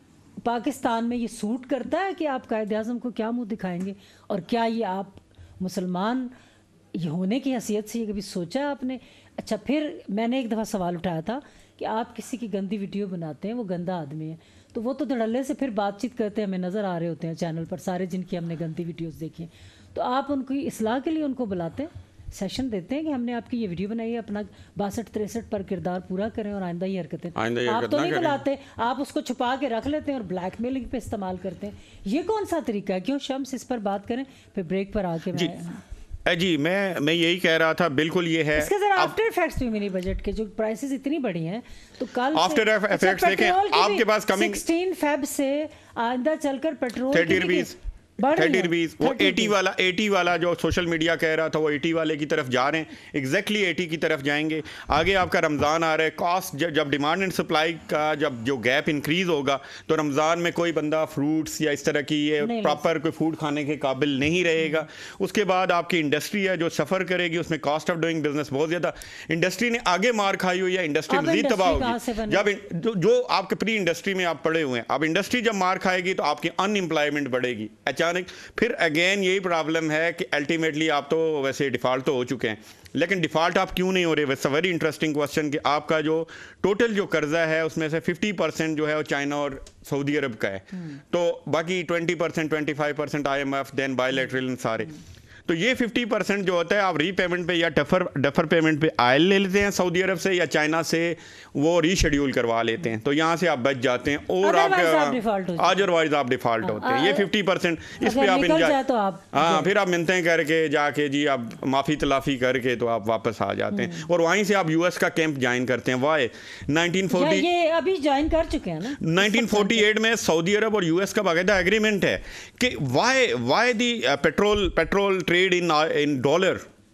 پاکستان میں یہ سوٹ کرتا ہے کہ آپ قائد اعظم کو کیا منہ دکھائیں گے؟ اور کیا یہ آپ مسلمان یہ ہونے کی حیثیت سے یہ کبھی سوچا ہے آپ نے؟ اچھا، پھر میں نے ایک دفعہ سوال اٹھایا تھا کہ آپ کسی کی گندی ویڈیو بناتے ہیں، وہ گندا آدمی ہے، تو وہ تو دھڑلے سے پھر بات چیت کرتے ہیں، ہمیں نظر آ رہے ہوتے ہیں چینل پر سارے جن کی ہم نے گندی ویڈیوز دیکھی ہیں، تو آپ ان کی اصلاح کے لیے ان کو بلاتے ہیں، سیشن دیتے ہیں کہ ہم نے آپ کی یہ ویڈیو بنائی ہے، اپنا باسٹھ تریسٹھ پر کردار پورا کریں اور آئندہ یہ حرکتیں. آپ تو نہیں بلاتے، آپ اس کو چھپا کے رکھ لیتے ہیں اور بلیک میلنگ پہ استعمال کرتے ہیں. یہ کون سا طریقہ ہے؟ کیوں شمس اس پر بات کریں، پھر بریک پر آ کے میں جی میں میں یہی کہہ رہا تھا، بالکل یہ ہے. اس کے ذرا آفٹر ایفیکٹس بھی منی بجٹ کے جو پرائسز اتنی بڑی ہیں، تو کل آفٹر ایفیکٹس دیکھیں آپ کے پاس کمنگ سکسٹین فیب سے آئندہ چل کر petrol thirty rupees thirty rupees وہ ایٹی والا ایٹی والا جو سوشل میڈیا کہہ رہا تھا وہ ایٹی والے کی طرف جا رہے ہیں، ایگزیکٹلی ایٹی کی طرف جائیں گے. آگے آپ کا رمضان آ رہا ہے، کاسٹ جب ڈیمانڈ اینڈ سپلائی کا جب جو گیپ انکریز ہوگا تو رمضان میں کوئی بندہ فروٹس یا اس طرح کی یہ پراپر کوئی فوڈ کھانے کے قابل نہیں رہے گا. اس کے بعد آپ کی انڈسٹری ہے جو سفر کرے گی، اس میں کاسٹ آف ڈوئنگ بزنس بہت زیادہ. انڈسٹری نے آگے مار کھائی ہوئی ہے، انڈسٹری مزید تباہ ہوگی. جب جو آپ کے پری انڈسٹری میں آپ پڑے ہوئے ہیں، اب انڈسٹری جب مار کھائے گی تو آپ کی ان امپلائمنٹ بڑھے گی اچانک. پھر اگین یہی پرابلم ہے کہ الٹیمیٹلی آپ تو ویسے ڈیفالٹ تو ہو چکے ہیں، لیکن ڈیفالٹ آپ کیوں نہیں ہو رہے؟ What's a very interesting question کہ آپ کا جو ٹوٹل جو قرضہ ہے اس میں سے ففٹی پرسینٹ جو ہے وہ چائنا اور سعودی عرب کا ہے، تو باقی twenty percent twenty five percent I M F then bilateral سارے. تو یہ ففٹی پرسینٹ جو ہوتا ہے آپ ری پیمنٹ پہ یا ڈفر ڈفر پیمنٹ پہ آئل لے لیتے ہیں سعودی عرب سے یا چائنا سے وہ ری شیڈیول کروا لیتے ہیں، تو یہاں سے آپ بچ جاتے ہیں اور آپ ادر وائز آپ ڈیفالٹ ہوتے ہیں. یہ ففٹی پرسینٹ اس پہ آپ ہاں پھر آپ منتیں کر کے جا کے جی آپ معافی تلافی کر کے تو آپ واپس آ جاتے ہیں اور وہیں سے آپ یو ایس کا کیمپ جوائن کرتے ہیں. وائی نائنٹین فورٹی یہ ابھی جوائن کر چکے ہیں نا نائنٹین فورٹی ایٹ میں سعودی عرب اور یو ایس کا باقاعدہ ایگریمنٹ ہے کہ why why the petrol petrol trade in dollar.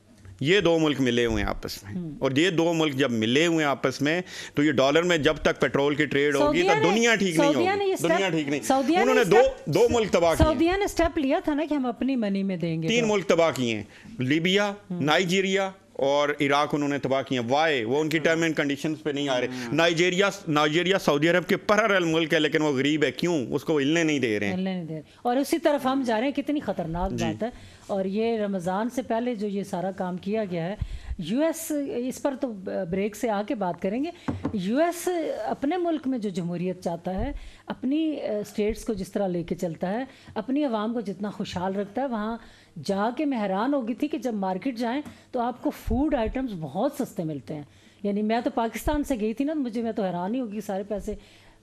یہ دو ملک ملے ہوئے ہیں آپس میں، اور یہ دو ملک جب ملے ہوئے ہیں آپس میں تو یہ ڈالر میں جب تک پیٹرول کی ٹریڈ ہوگی تو دنیا ٹھیک نہیں ہوگی. دنیا ٹھیک نہیں. انہوں نے دو دو ملک تباہ کیے. سعودیہ نے سٹیپ لیا تھا نا کہ ہم اپنی منی میں دیں گے. تین ملک تباہ کیے ہیں، لیبیا، نائجیریا اور عراق انہوں نے تباہ کیے ہیں. وائی وہ ان کی ٹرم اینڈ کنڈیشنز پہ نہیں آ رہے. نائجیریا نائجیریا سعودی عرب کے پیرالل ملک ہے لیکن وہ غریب ہے، کیوں؟ اس کو ہلنے نہیں دے رہے ہیں اور اسی طرف ہم جا رہے ہیں. کتنی خطرناک بات ہے. اور یہ رمضان سے پہلے جو یہ سارا کام کیا گیا ہے، یو ایس اس پر تو بریک سے آ کے بات کریں گے. یو ایس اپنے ملک میں جو جمہوریت چاہتا ہے، اپنی اسٹیٹس کو جس طرح لے کے چلتا ہے، اپنی عوام کو جتنا خوشحال رکھتا ہے، وہاں جا کے میں حیران ہو گئی تھی کہ جب مارکیٹ جائیں تو آپ کو فوڈ آئٹمز بہت سستے ملتے ہیں. یعنی میں تو پاکستان سے گئی تھی نا، مجھے میں تو حیران ہی ہوگی، سارے پیسے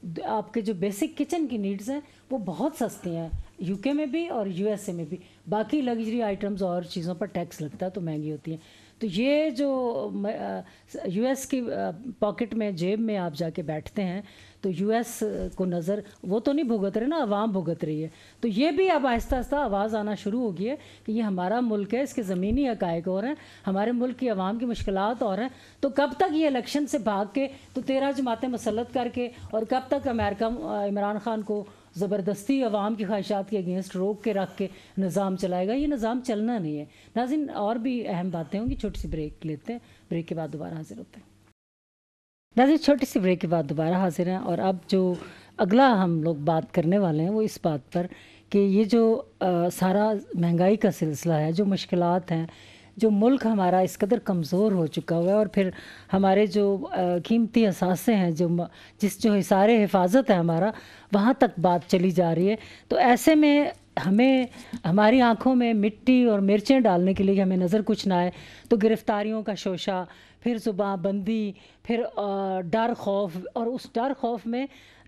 آپ کے جو بیسک کچن کی نیڈز ہیں وہ بہت سستی ہیں یو کے میں بھی اور یو ایس اے میں بھی. باقی لگژری آئٹمز اور چیزوں پر ٹیکس لگتا ہے تو مہنگی ہوتی ہیں. تو یہ جو یو ایس کی پاکٹ میں جیب میں آپ جا کے بیٹھتے ہیں تو یو ایس کو نظر وہ تو نہیں بھگت رہے نا، عوام بھگت رہی ہے. تو یہ بھی اب آہستہ آہستہ آواز آنا شروع ہو گئی ہے کہ یہ ہمارا ملک ہے، اس کے زمینی حقائق اور ہیں، ہمارے ملک کی عوام کی مشکلات اور ہیں. تو کب تک یہ الیکشن سے بھاگ کے تو تیرہ جماعتیں مسلط کر کے اور کب تک امریکہ عمران خان کو زبردستی عوام کی خواہشات کے اگینسٹ روک کے رکھ کے نظام چلائے گا؟ یہ نظام چلنا نہیں ہے. ناظرین اور بھی اہم باتیں ہوں گی، چھوٹی سی بریک لیتے ہیں، بریک کے بعد دوبارہ حاضر ہوتے ہیں. ناظرین چھوٹی سی بریک کے بعد دوبارہ حاضر ہیں اور اب جو اگلا ہم لوگ بات کرنے والے ہیں وہ اس بات پر کہ یہ جو سارا مہنگائی کا سلسلہ ہے، جو مشکلات ہیں، جو ملک ہمارا اس قدر کمزور ہو چکا ہوا ہے اور پھر ہمارے جو قیمتی اثاثے ہیں، جو جس جو حصار حفاظت ہے ہمارا، وہاں تک بات چلی جا رہی ہے. تو ایسے میں ہمیں ہماری آنکھوں میں مٹی اور مرچیں ڈالنے کے لیے ہمیں نظر کچھ نہ آئے تو گرفتاریوں کا شوشہ، پھر زباں بندی، پھر ڈر خوف، اور اس ڈر خوف میں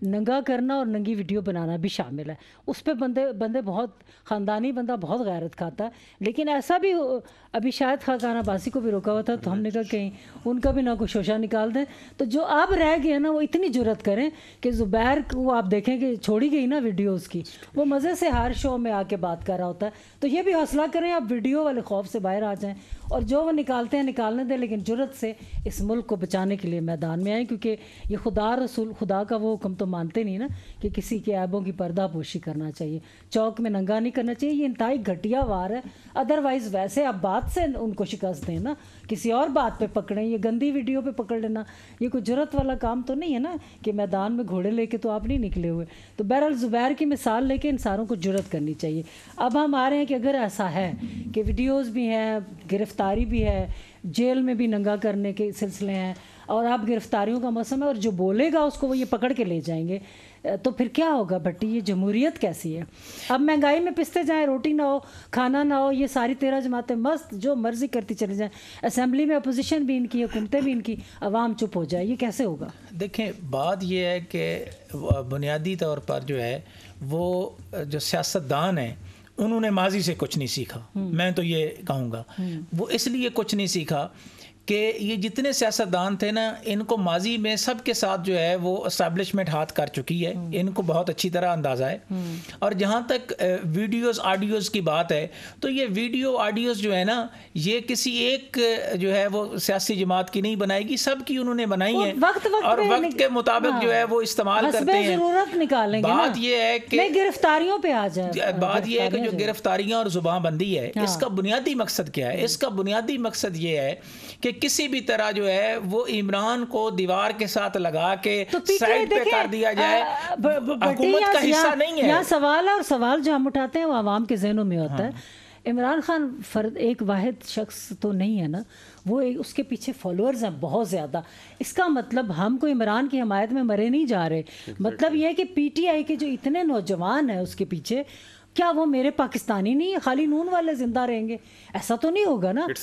ننگا کرنا اور ننگی ویڈیو بنانا بھی شامل ہے. اس پہ بندے بندے بہت خاندانی بندہ بہت غیرت کھاتا ہے. لیکن ایسا بھی ابھی شاید خاقان عباسی کو بھی روکا ہوا تھا, تو ہم نے کہا کہیں ان کا بھی نہ کوئی شوشہ نکال دیں. تو جو اب رہ گئے نا وہ اتنی جرت کریں کہ زبیر کو آپ دیکھیں کہ چھوڑی گئی نا ویڈیو اس کی, وہ مزے سے ہر شو میں آ کے بات کر رہا ہوتا ہے. تو یہ بھی حوصلہ کریں, آپ ویڈیو والے خوف سے باہر آ جائیں اور جو وہ نکالتے ہیں نکالنے دیں, لیکن جرت سے اس ملک کو بچانے کے لیے میدان میں آئیں, کیونکہ یہ خدا رسول خدا کا وہ حکم تو مانتے نہیں نا کہ کسی کے عیبوں کی پردہ پوشی کرنا چاہیے, چوک میں ننگا نہیں کرنا چاہیے. یہ انتہائی گھٹیا وار ہے. ادروائز ویسے آپ بات سے ان کو شکست دیں نا, کسی اور بات پہ پکڑیں, یہ گندی ویڈیو پہ پکڑ لینا یہ کوئی جرت والا کام تو نہیں ہے نا کہ میدان میں گھوڑے لے کے تو آپ نہیں نکلے ہوئے. تو بہرحال زبیر کی مثال لے کے ان ساروں کو جرت کرنی چاہیے. اب ہم آ رہے ہیں کہ اگر ایسا ہے کہ ویڈیوز بھی ہیں, گرفتاری بھی ہے, جیل میں بھی ننگا کرنے کے سلسلے ہیں, اور اب گرفتاریوں کا موسم ہے, اور جو بولے گا اس کو وہ یہ پکڑ کے لے جائیں گے, تو پھر کیا ہوگا بھٹی؟ یہ جمہوریت کیسی ہے؟ اب مہنگائی میں پستے جائیں, روٹی نہ ہو, کھانا نہ ہو, یہ ساری تیرہ جماعتیں مست جو مرضی کرتی چلی جائیں, اسمبلی میں اپوزیشن بھی ان کی, حکومتیں بھی ان کی, عوام چپ ہو جائے, یہ کیسے ہوگا؟ دیکھیں بات یہ ہے کہ بنیادی طور پر جو ہے وہ جو سیاستدان ہیں انہوں نے ماضی سے کچھ نہیں سیکھا. میں تو یہ کہوں گا وہ اس لیے کچھ نہیں سیکھا کہ یہ جتنے سیاستدان تھے نا, ان کو ماضی میں سب کے ساتھ جو ہے وہ اسٹیبلشمنٹ ہاتھ کر چکی ہے, ان کو بہت اچھی طرح اندازہ ہے. اور جہاں تک ویڈیوز آڈیوز کی بات ہے تو یہ ویڈیو آڈیوز جو ہے نا یہ کسی ایک جو ہے وہ سیاسی جماعت کی نہیں بنائے گی, سب کی انہوں نے بنائی ہیں اور وقت کے مطابق جو ہے وہ استعمال کرتے ہیں. ضرورت نکالیں گے. بات یہ ہے کہ گرفتاریوں پہ آ جائے, بات یہ ہے کہ جو گرفتاریاں اور زبان بندی ہے اس کا بنیادی مقصد کیا ہے؟ اس کا بنیادی مقصد یہ ہے کہ کسی بھی طرح جو ہے وہ عمران کو دیوار کے ساتھ لگا کے سائڈ پہ کر دیا جائے, حکومت کا حصہ نہیں ہے. یہاں سوال ہے, اور سوال جو ہم اٹھاتے ہیں وہ عوام کے ذہنوں میں ہوتا ہے. عمران خان فرد ایک واحد شخص تو نہیں ہے نا, وہ اس کے پیچھے فالوورز ہیں بہت زیادہ. اس کا مطلب ہم کو عمران کی حمایت میں مرے نہیں جا رہے. مطلب یہ ہے کہ پی ٹی آئی کے جو اتنے نوجوان ہیں اس کے پیچھے, کیا وہ میرے پاکستانی نہیں, خالی نون والے زندہ رہیں گے؟ ایسا تو نہیں ہوگا نا.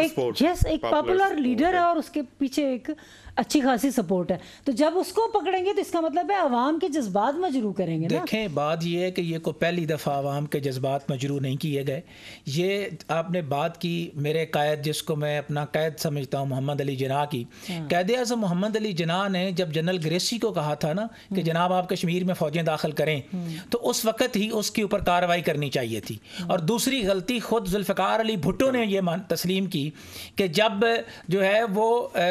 یس, ایک پاپولر لیڈر ہے اور اس کے پیچھے ایک اچھی خاصی سپورٹ ہے. تو جب اس کو پکڑیں گے تو اس کا مطلب ہے عوام کے جذبات مجروح کریں گے. دیکھیں بات یہ ہے کہ یہ کو پہلی دفعہ عوام کے جذبات مجروح نہیں کیے گئے. یہ آپ نے بات کی میرے قائد, جس کو میں اپنا قائد سمجھتا ہوں, محمد علی جناح کی. قائد اعظم محمد علی جناح نے جب جنرل گریسی کو کہا تھا نا کہ جناب آپ کشمیر میں فوجیں داخل کریں, تو اس وقت ہی اس کے اوپر کارروائی کرنی چاہیے تھی. اور دوسری غلطی خود ذوالفقار علی بھٹو نے یہ تسلیم کی کہ جب جو ہے وہ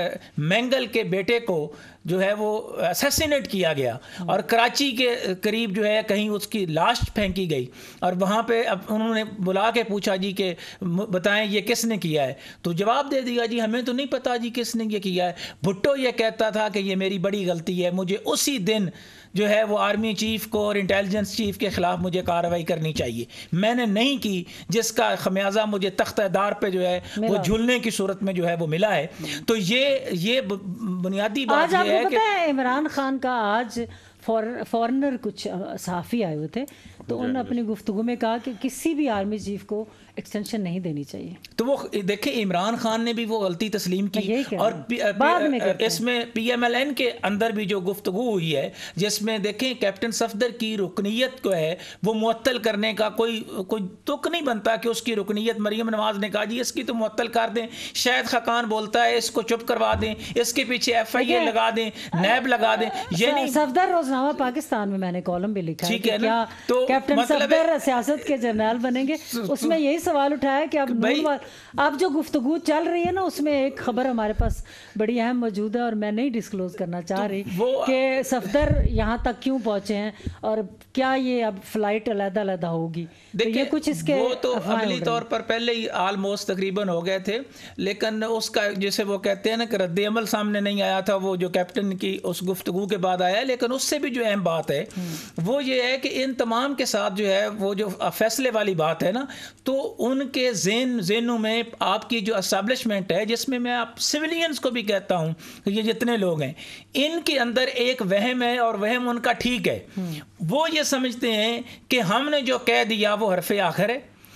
مینگل کے بیٹے کو جو ہے وہ اسیسینیٹ کیا گیا اور کراچی کے قریب جو ہے کہیں اس کی لاش پھینکی گئی, اور وہاں پہ اب انہوں نے بلا کے پوچھا جی کہ بتائیں یہ کس نے کیا ہے, تو جواب دے دیا جی ہمیں تو نہیں پتا جی کس نے یہ کیا ہے. بھٹو یہ کہتا تھا کہ یہ میری بڑی غلطی ہے, مجھے اسی دن جو ہے وہ آرمی چیف کو اور انٹیلیجنس چیف کے خلاف مجھے کارروائی کرنی چاہیے, میں نے نہیں کی, جس کا خمیازہ مجھے تختہ دار پہ جو ہے وہ جھولنے کی صورت میں جو ہے وہ ملا ہے. تو یہ یہ بنیادی بات یہ ہے کہ عمران خان کا آج فورنر کچھ صحافی آئے ہوئے تھے, تو انہوں نے اپنی گفتگو میں کہا کہ کسی بھی آرمی چیف کو ایکسٹینشن نہیں دینی چاہیے. تو وہ دیکھیں عمران خان نے بھی وہ غلطی تسلیم کی, اور اس میں پی ایم ایل این کے اندر بھی جو گفتگو ہوئی ہے جس میں دیکھیں کیپٹن صفدر کی رکنیت کو ہے وہ معطل کرنے کا کوئی کوئی تک نہیں بنتا کہ اس کی رکنیت مریم نواز نے کہا جی اس کی تو معطل کر دیں, شاہد خاقان بولتا ہے اس کو چپ کروا دیں, اس کے پیچھے ایف آئی اے لگا دیں, نیب لگا دیں. یعنی صفدر روزنامہ پاکستان میں میں نے کالم بھی لکھا ہے کہ کیا کیپٹن صفدر سیاست کے جرنیل بنیں گے. اس میں یہی سوال اٹھایا کہ اب اب جو گفتگو چل رہی ہے نا اس میں ایک خبر ہمارے پاس بڑی اہم موجود ہے, اور میں نہیں ڈسکلوز کرنا چاہ رہی کہ صفدر یہاں تک کیوں پہنچے ہیں اور کیا یہ اب فلائٹ علیحدہ علیحدہ ہوگی. یہ کچھ اس کے وہ تو عملی طور پر پہلے ہی آلموسٹ تقریباً ہو گئے تھے, لیکن اس کا جیسے وہ کہتے ہیں نا کہ رد عمل سامنے نہیں آیا تھا, وہ جو کیپٹن کی اس گفتگو کے بعد آیا. لیکن اس سے بھی جو اہم بات ہے وہ یہ ہے کہ ان تمام کے ساتھ جو ہے وہ جو فیصلے والی بات ہے نا, تو ان کے ذہن ذہنوں میں آپ کی جو اسٹیبلشمنٹ ہے, جس میں میں آپ سویلینز کو بھی کہتا ہوں کہ یہ جتنے لوگ ہیں ان کے اندر ایک وہم ہے, اور وہم ان کا ٹھیک ہے. وہ یہ سمجھتے ہیں کہ ہم نے جو کہہ دیا وہ حرف آخر ہے,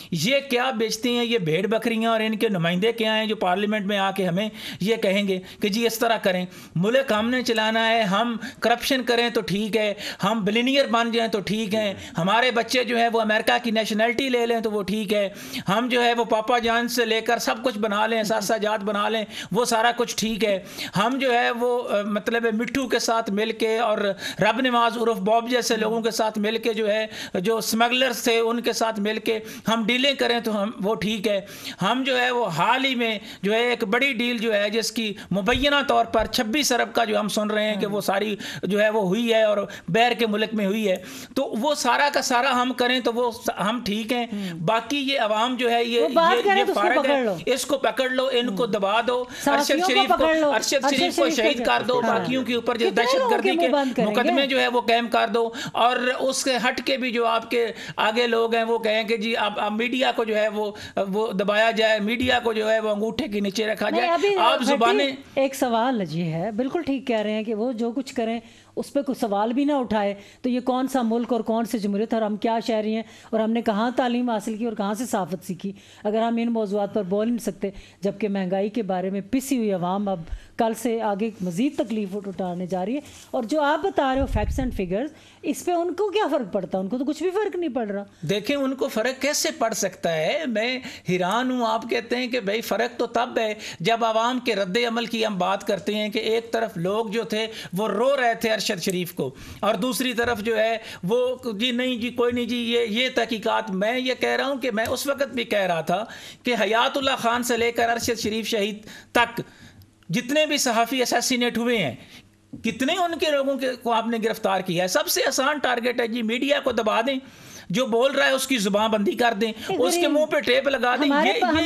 یہ کیا بیچتے ہیں؟ یہ بھیڑ بکریاں، اور ان کے نمائندے کیا ہیں جو پارلیمنٹ میں آ کے ہمیں یہ کہیں گے کہ جی اس طرح کریں، ملک ہم نے چلانا ہے، ہم کرپشن کریں تو ٹھیک ہے، ہم بلینئر بن جائیں تو ٹھیک ہے، ہمارے بچے جو ہے وہ امریکہ کی نیشنلٹی لے لیں تو وہ ٹھیک ہے، ہم جو ہے وہ پاپا جان سے لے کر سب کچھ بنا لیں، ساسا جات بنا لیں، وہ سارا کچھ ٹھیک ہے، ہم جو ہے وہ مطلب مٹھو کے ساتھ مل کے اور رب نواز عرف باب جیسے لوگوں کے ساتھ مل کے جو ہے جو اسمگلرز تھے ان کے ساتھ مل کے ہم ڈیلیں کریں تو ہم وہ ٹھیک ہے، ہم جو ہے وہ حال ہی میں جو ہے ایک بڑی ڈیل جو ہے جس کی مبینہ طور پر چھبیس ارب کا جو ہم سن رہے ہیں کہ وہ ساری جو ہے وہ ہوئی ہے اور بیر کے ملک میں ہوئی ہے، تو وہ سارا کا سارا ہم کریں تو وہ ہم ٹھیک ہیں، باقی یہ عوام جو ہے یہ یہ فارغ ہے، اس کو پکڑ لو، ان کو دبا دو، ارشد شریف کو ارشد شریف کو شہید کر دو، باقیوں کے اوپر جو دہشت گردی کے مقدمے جو ہے وہ قائم کر دو، اور اس کے ہٹ کے بھی جو آپ کے آگے لوگ ہیں وہ کہیں کہ جی آپ میڈیا کو جو ہے وہ وہ دبایا جائے، میڈیا کو جو ہے وہ انگوٹھے کے نیچے رکھا جائے، آپ زبانیں۔ ایک سوال جی ہے، بالکل ٹھیک کہہ رہے ہیں کہ وہ جو کچھ کریں اس پہ کوئی سوال بھی نہ اٹھائے تو یہ کون سا ملک اور کون سی جمہوریت، اور ہم کیا شہری ہیں اور ہم نے کہاں تعلیم حاصل کی اور کہاں سے صحافت سیکھی اگر ہم ان موضوعات پر بول نہیں سکتے، جبکہ مہنگائی کے بارے میں پسی ہوئی عوام اب کل سے آگے مزید تکلیف اٹھانے جا رہی ہے، اور جو آپ بتا رہے ہو فیکٹس اینڈ فگرز، اس پہ ان کو کیا فرق پڑتا ہے؟ ان کو تو کچھ بھی فرق نہیں پڑ رہا۔ دیکھیں ان کو فرق کیسے پڑ سکتا ہے، میں حیران ہوں، آپ کہتے ہیں کہ بھائی فرق تو تب ہے جب عوام کے رد عمل کی ہم بات کرتے ہیں کہ ایک طرف لوگ جو تھے وہ رو رہے تھے ارشد شریف کو، اور دوسری طرف جو ہے وہ جی نہیں جی کوئی نہیں جی یہ یہ تحقیقات۔ میں یہ کہہ رہا ہوں کہ میں اس وقت بھی کہہ رہا تھا کہ حیات اللہ خان سے لے کر ارشد شریف شہید تک جتنے بھی صحافی اسیسینیٹ ہوئے ہیں، کتنے ان کے لوگوں کے کو آپ نے گرفتار کیا ہے؟ سب سے آسان ٹارگٹ ہے جی میڈیا کو دبا دیں، جو بول رہا ہے اس کی زبان بندی کر دیں، اس کے منہ پہ ٹیپ لگا دیں،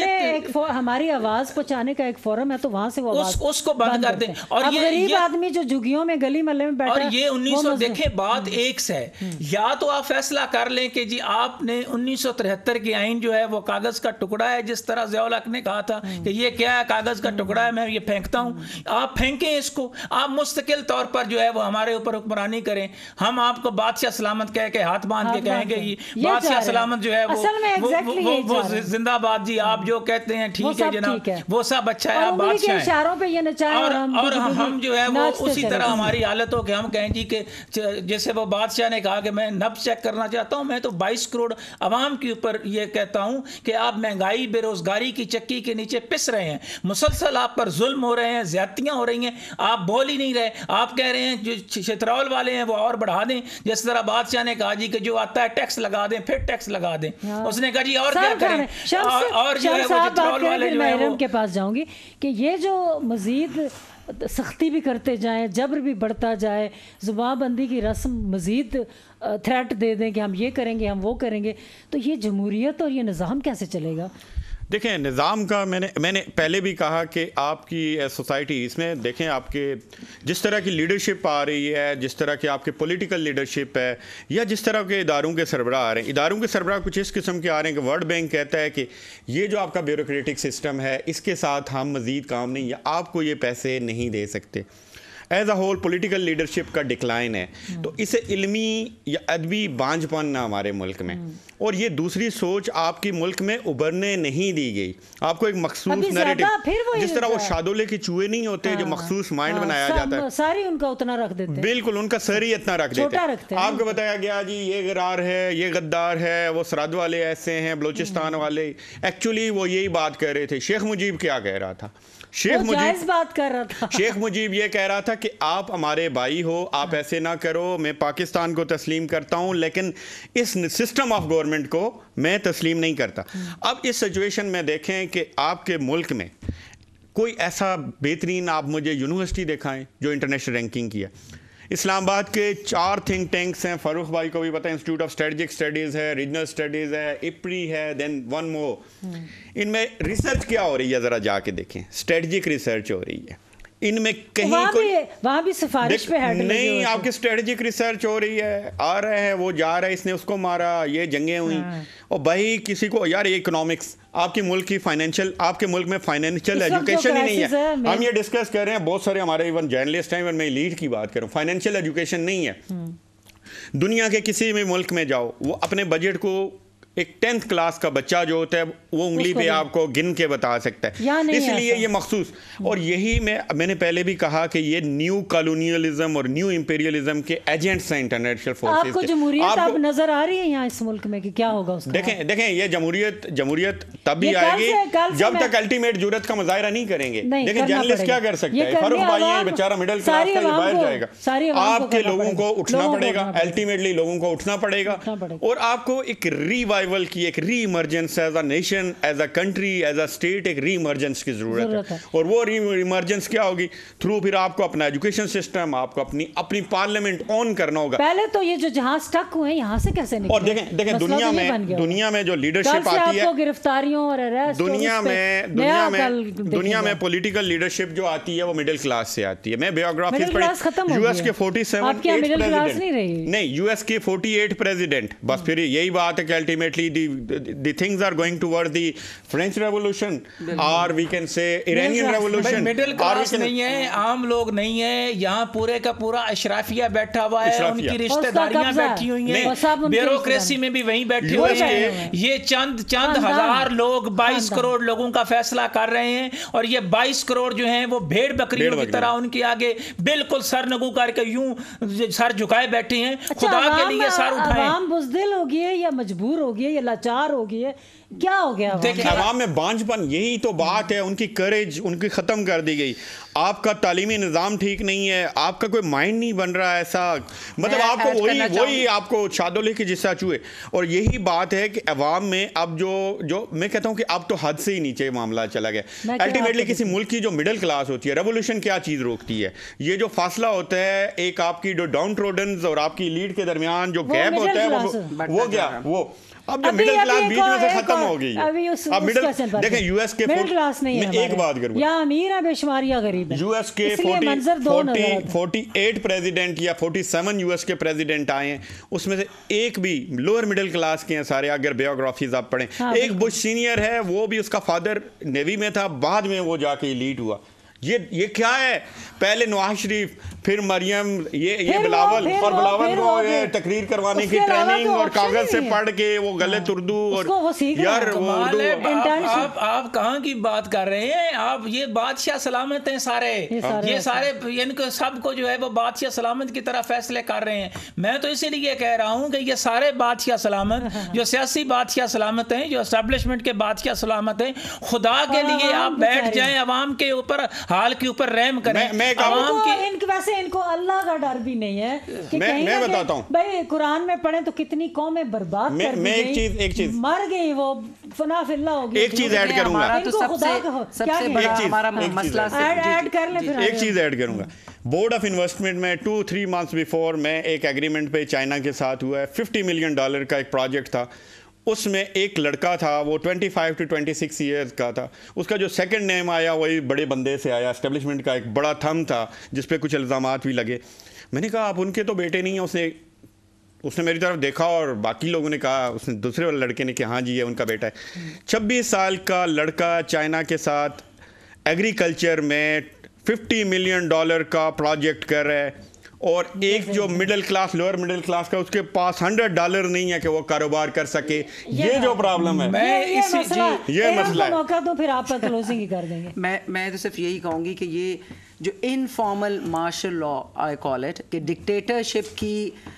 ہماری آواز پہنچانے کا ایک فورم ہے تو وہاں سے وہ اس کو بند کر دیں۔ اور یہ غریب آدمی جو جھگیوں میں گلی محلے میں بیٹھا، اور یہ انیس سو دیکھیں بات ایک سے ہے، یا تو آپ فیصلہ کر لیں کہ جی آپ نے انیس سو ترہتر کی آئین جو ہے وہ کاغذ کا ٹکڑا ہے، جس طرح ضیاء الحق نے کہا تھا کہ یہ کیا ہے، کاغذ کا ٹکڑا ہے، میں یہ پھینکتا ہوں، آپ پھینکیں اس کو، آپ مستقل طور پر جو ہے وہ ہمارے اوپر حکمرانی کریں، ہم آپ کو بادشاہ سلامت کہہ کے ہاتھ باندھ کے کہیں گے بادشاہ سلامت جو ہے وہ زندہ باد جی، آپ جو کہتے ہیں ٹھیک ہے جناب، وہ سب اچھا ہے، آپ بادشاہ ہیں، اور ہم جو ہے وہ اسی طرح ہماری حالت ہو کہ ہم کہیں جی کہ جیسے وہ بادشاہ نے کہا کہ میں نبض چیک کرنا چاہتا ہوں، میں تو بائیس کروڑ عوام کے اوپر یہ کہتا ہوں کہ آپ مہنگائی بے روزگاری کی چکی کے نیچے پس رہے ہیں، مسلسل آپ پر ظلم ہو رہے ہیں، زیادتیاں ہو رہی ہیں، آپ بول ہی نہیں رہے، آپ کہہ رہے ہیں جو چترال والے ہیں وہ اور بڑھا دیں، جس طرح بادشاہ نے کہا جی کہ جو آتا ہے ٹیکس لگا دیں، پھر ٹیکس لگا دیں، اس نے کہا جی اور کیا کریں، اور جو ہے وہ چترال والے جو ہے وہ کے پاس جاؤں گی کہ یہ جو مزید سختی بھی کرتے جائیں، جبر بھی بڑھتا جائے، زبان بندی کی رسم مزید تھریٹ دے دیں کہ ہم یہ کریں گے ہم وہ کریں گے، تو یہ جمہوریت اور یہ نظام کیسے چلے گا؟ دیکھیں نظام کا میں نے میں نے پہلے بھی کہا کہ آپ کی سوسائٹی اس میں دیکھیں آپ کے جس طرح کی لیڈرشپ آ رہی ہے، جس طرح کی آپ کے پولیٹیکل لیڈرشپ ہے، یا جس طرح کے اداروں کے سربراہ آ رہے ہیں، اداروں کے سربراہ کچھ اس قسم کے آ رہے ہیں کہ ورلڈ بینک کہتا ہے کہ یہ جو آپ کا بیوروکریٹک سسٹم ہے اس کے ساتھ ہم مزید کام نہیں، یا آپ کو یہ پیسے نہیں دے سکتے۔ As a whole political leadership کا ڈکلائن ہے، تو اسے علمی یا ادبی بانجھ پن نہ ہمارے ملک میں، اور یہ دوسری سوچ آپ کی ملک میں ابھرنے نہیں دی گئی۔ آپ کو ایک مخصوص نیریٹو، جس طرح وہ شادولے کے چوہے نہیں ہوتے جو مخصوص مائنڈ بنایا جاتا ہے، ساری ان کا اتنا رکھ دیتے ہیں، بالکل ان کا سر ہی اتنا رکھ دیتے ہیں۔ آپ کو بتایا گیا جی یہ غرار ہے، یہ غدار ہے، وہ سرحد والے ایسے ہیں، بلوچستان والے، ایکچولی وہ یہی بات کر رہے تھے۔ شیخ مجیب کیا کہہ رہا تھا؟ شیخ مجیب بات کر رہا تھا شیخ مجیب یہ کہہ رہا تھا کہ آپ ہمارے بھائی ہو، آپ ایسے نہ کرو، میں پاکستان کو تسلیم کرتا ہوں لیکن اس سسٹم آف گورنمنٹ کو میں تسلیم نہیں کرتا۔ اب اس سچویشن میں دیکھیں کہ آپ کے ملک میں کوئی ایسا بہترین آپ مجھے یونیورسٹی دکھائیں جو انٹرنیشنل رینکنگ کی ہے۔ اسلام آباد کے چار تھنک ٹینکس ہیں، فاروق بھائی کو بھی پتہ ہے، انسٹیٹیوٹ آف اسٹریٹجک اسٹڈیز ہے، ریجنل اسٹڈیز ہے، اپری ہے، دین ون مور۔ ان میں ریسرچ کیا ہو رہی ہے ذرا جا کے دیکھیں، اسٹریٹجک ریسرچ ہو رہی ہے۔ ان میں کہیں کوئی وہاں بھی سفارش پہ ہیڈ نہیں، آپ کی اسٹریٹجک ریسرچ ہو رہی ہے، آ رہے ہیں وہ جا رہا ہے، اس نے اس کو مارا، یہ جنگیں ہوئیں، اور بھائی کسی کو یار یہ اکنامکس آپ کے ملک کی فائنینشیل، آپ کے ملک میں فائنینشیل ایجوکیشن ہی نہیں ہے۔ ہم یہ ڈسکس کر رہے ہیں، بہت سارے ہمارے ایون جرنلسٹ ہیں، ایون میں لیڈ کی بات کروں، فائنینشیل ایجوکیشن نہیں ہے۔ دنیا کے کسی بھی ملک میں جاؤ، وہ اپنے بجٹ کو एक टेंथ क्लास का बच्चा जो होता है वो उंगली पे आपको गिन के बता सकता है, इसलिए ये मखसूस। और यही मैं मैंने पहले भी कहा कि ये न्यू कॉलोनियलिज्म और न्यू इंपीरियलिज्म के एजेंट्स हैं इंटरनेशनल फोर्सेस। आपको जमहूरियत अब नजर आ रही है यहाँ इस मुल्क में कि क्या होगा उसका? देखें देखें ये जमहूरियत जमहूरियत तब भी आएगी जब तक अल्टीमेट जुर्रत का मुजाहिरा नहीं करेंगे। देखें जर्नलिस्ट क्या कर सकते हैं, फर्रुख भाई है बेचारा मिडिल क्लास का, बाहर जाएगा। आपके लोगों को उठना पड़ेगा, अल्टीमेटली लोगों को उठना पड़ेगा और आपको एक रिवाइवल की, एक reemergence as a nation, as a country, as a state एक री इमर्जेंस की जरूरत है। और वो री इमर्जेंस क्या होगी? थ्रू फिर आपको अपना एजुकेशन सिस्टम, आपको अपनी अपनी पार्लियामेंट ऑन करना होगा। पहले तो ये जो जहां स्टक हुए यहाँ से कैसे निकले? और देखें देखें दुनिया में दुनिया में जो लीडरशिप आती है, गिरफ्तारियों और अरेस्ट, दुनिया में दुनिया में दुनिया में पॉलिटिकल लीडरशिप जो आती है वो मिडिल क्लास से आती है। मैं बायोग्राफीज पढ़ी, यूएस के सैंतालीस प्रेसिडेंट नहीं, यूएस के अड़तालीस प्रेसिडेंट, बस फिर यही बात है कि ultimately the things are going toward the French revolution और we can say Iranian revolution. Middle class नहीं है, आम लोग नहीं है, यहाँ पूरे का पूरा अशराफिया बैठा हुआ है, उनकी रिश्तेदारियां बैठी हुई हैं, ब्यूरोक्रेसी में भी वहीं बैठी हुई है। ये चंद चंद हजार लोग बाईस करोड़ लोगों का फैसला कर रहे हैं और ये बाईस करोड़ जो हैं वो भेड़ बकरियों की तरह उनके आगे बिल्कुल सर नगू करके यूं सर झुकाए बैठे हैं। खुदा के लिए सर उठाएं। आवाम बुज़दिल हो गई है या मजबूर हो गई है या लाचार हो गई है, क्या हो गया? देखिए अवाम में बांझपन, यही तो बात है, उनकी करेज उनकी ख़त्म कर दी गई। आपका तालीमी निज़ाम ठीक नहीं है, आपका कोई माइंड नहीं बन रहा है ऐसा, मतलब आपको वही वही आपको शादोले के जिस्सा चूहे। और यही बात है कि अवाम में अब जो जो मैं कहता हूँ कि अब तो हद से ही नीचे मामला चला गया। अल्टीमेटली किसी मुल्क की जो मिडिल क्लास होती है, रेवोल्यूशन क्या चीज़ रोकती है? ये जो फासला होता है एक आपकी जो डाउन ट्रोडन्स और आपकी लीड के दरमियान जो गैप होता है वो वो क्या वो अब जो मिडिल क्लास बीच में से खत्म हो गई है। अब मिडिल देखें यूएस के मिडिल क्लास नहीं है, मैं एक बात करूंगा, या अमीर है बेशुमारिया गरीब है। यूएस के अड़तालीस प्रेसिडेंट या सैंतालीस यूएस के प्रेसिडेंट आए हैं, उसमें से एक भी लोअर मिडिल क्लास के हैं सारे, अगर बायोग्राफीज आप पढ़ें। हाँ, एक बुश सीनियर है, वो भी उसका फादर नेवी में था, बाद में वो जाके एलीट हुआ। ये ये क्या है? पहले नवाज शरीफ, फिर मरियम, ये ये बिलावल, और बिलावल को ये तकरीर करवाने की ट्रेनिंग और कागज से पढ़ के वो गलत उर्दू और यार वो आप आप कहाँ की बात कर रहे हैं? आप ये बादशाह सलामत हैं सारे, ये सारे इनको सबको जो है वो बादशाह सलामत की तरह फैसले कर रहे हैं। मैं तो इसीलिए कह रहा हूँ कि ये सारे बादशाह सलामत, जो सियासी बादशाह सलामत हैं, जो एस्टेब्लिशमेंट के बादशाह सलामत हैं, खुदा के लिए आप बैठ जाएं, अवाम के ऊपर हाल के ऊपर रहम करें। मैं, मैं इनको, इनको वैसे इनको अल्लाह का डर भी नहीं है कि मैं, मैं बताता हूँ भाई कुरान में पढ़े तो कितनी कौमें बर्बाद मैं, कर मैं एक चीज एक चीज मर गई, वो फना फिल्ला हो गई। एक चीज ऐड करूंगा, तो सबसे सबसे बड़ा हमारा मसला ऐड कर ले फिर एक चीज ऐड करूंगा। बोर्ड ऑफ इन्वेस्टमेंट में टू थ्री मंथ्स बिफोर मैं एक एग्रीमेंट पे चाइना के साथ हुआ है, फिफ्टी मिलियन डॉलर का एक प्रोजेक्ट था। उसमें एक लड़का था, वो पच्चीस टू छब्बीस इयर्स का था, उसका जो सेकंड नेम आया वही बड़े बंदे से आया, एस्टेब्लिशमेंट का एक बड़ा थंब था जिस पे कुछ इल्ज़ामात भी लगे। मैंने कहा आप उनके तो बेटे नहीं हैं। उसने उसने मेरी तरफ देखा और बाकी लोगों ने कहा, उसने दूसरे वाले लड़के ने कहा हाँ जी ये उनका बेटा है। छब्बीस साल का लड़का चाइना के साथ एग्रीकल्चर में फिफ्टी मिलियन डॉलर का प्रोजेक्ट कर रहा है और एक जो middle class lower middle class का उसके पास हंड्रेड डॉलर नहीं है कि वो कारोबार कर सके। ये, ये जो प्रॉब्लम है, मैं ये, इसी मसला, ये मसला है। मौका तो फिर आप क्लोजिंग ही कर देंगे। मैं मैं तो सिर्फ यही कहूँगी कि ये जो informal martial law I call it कि डिक्टेटरशिप की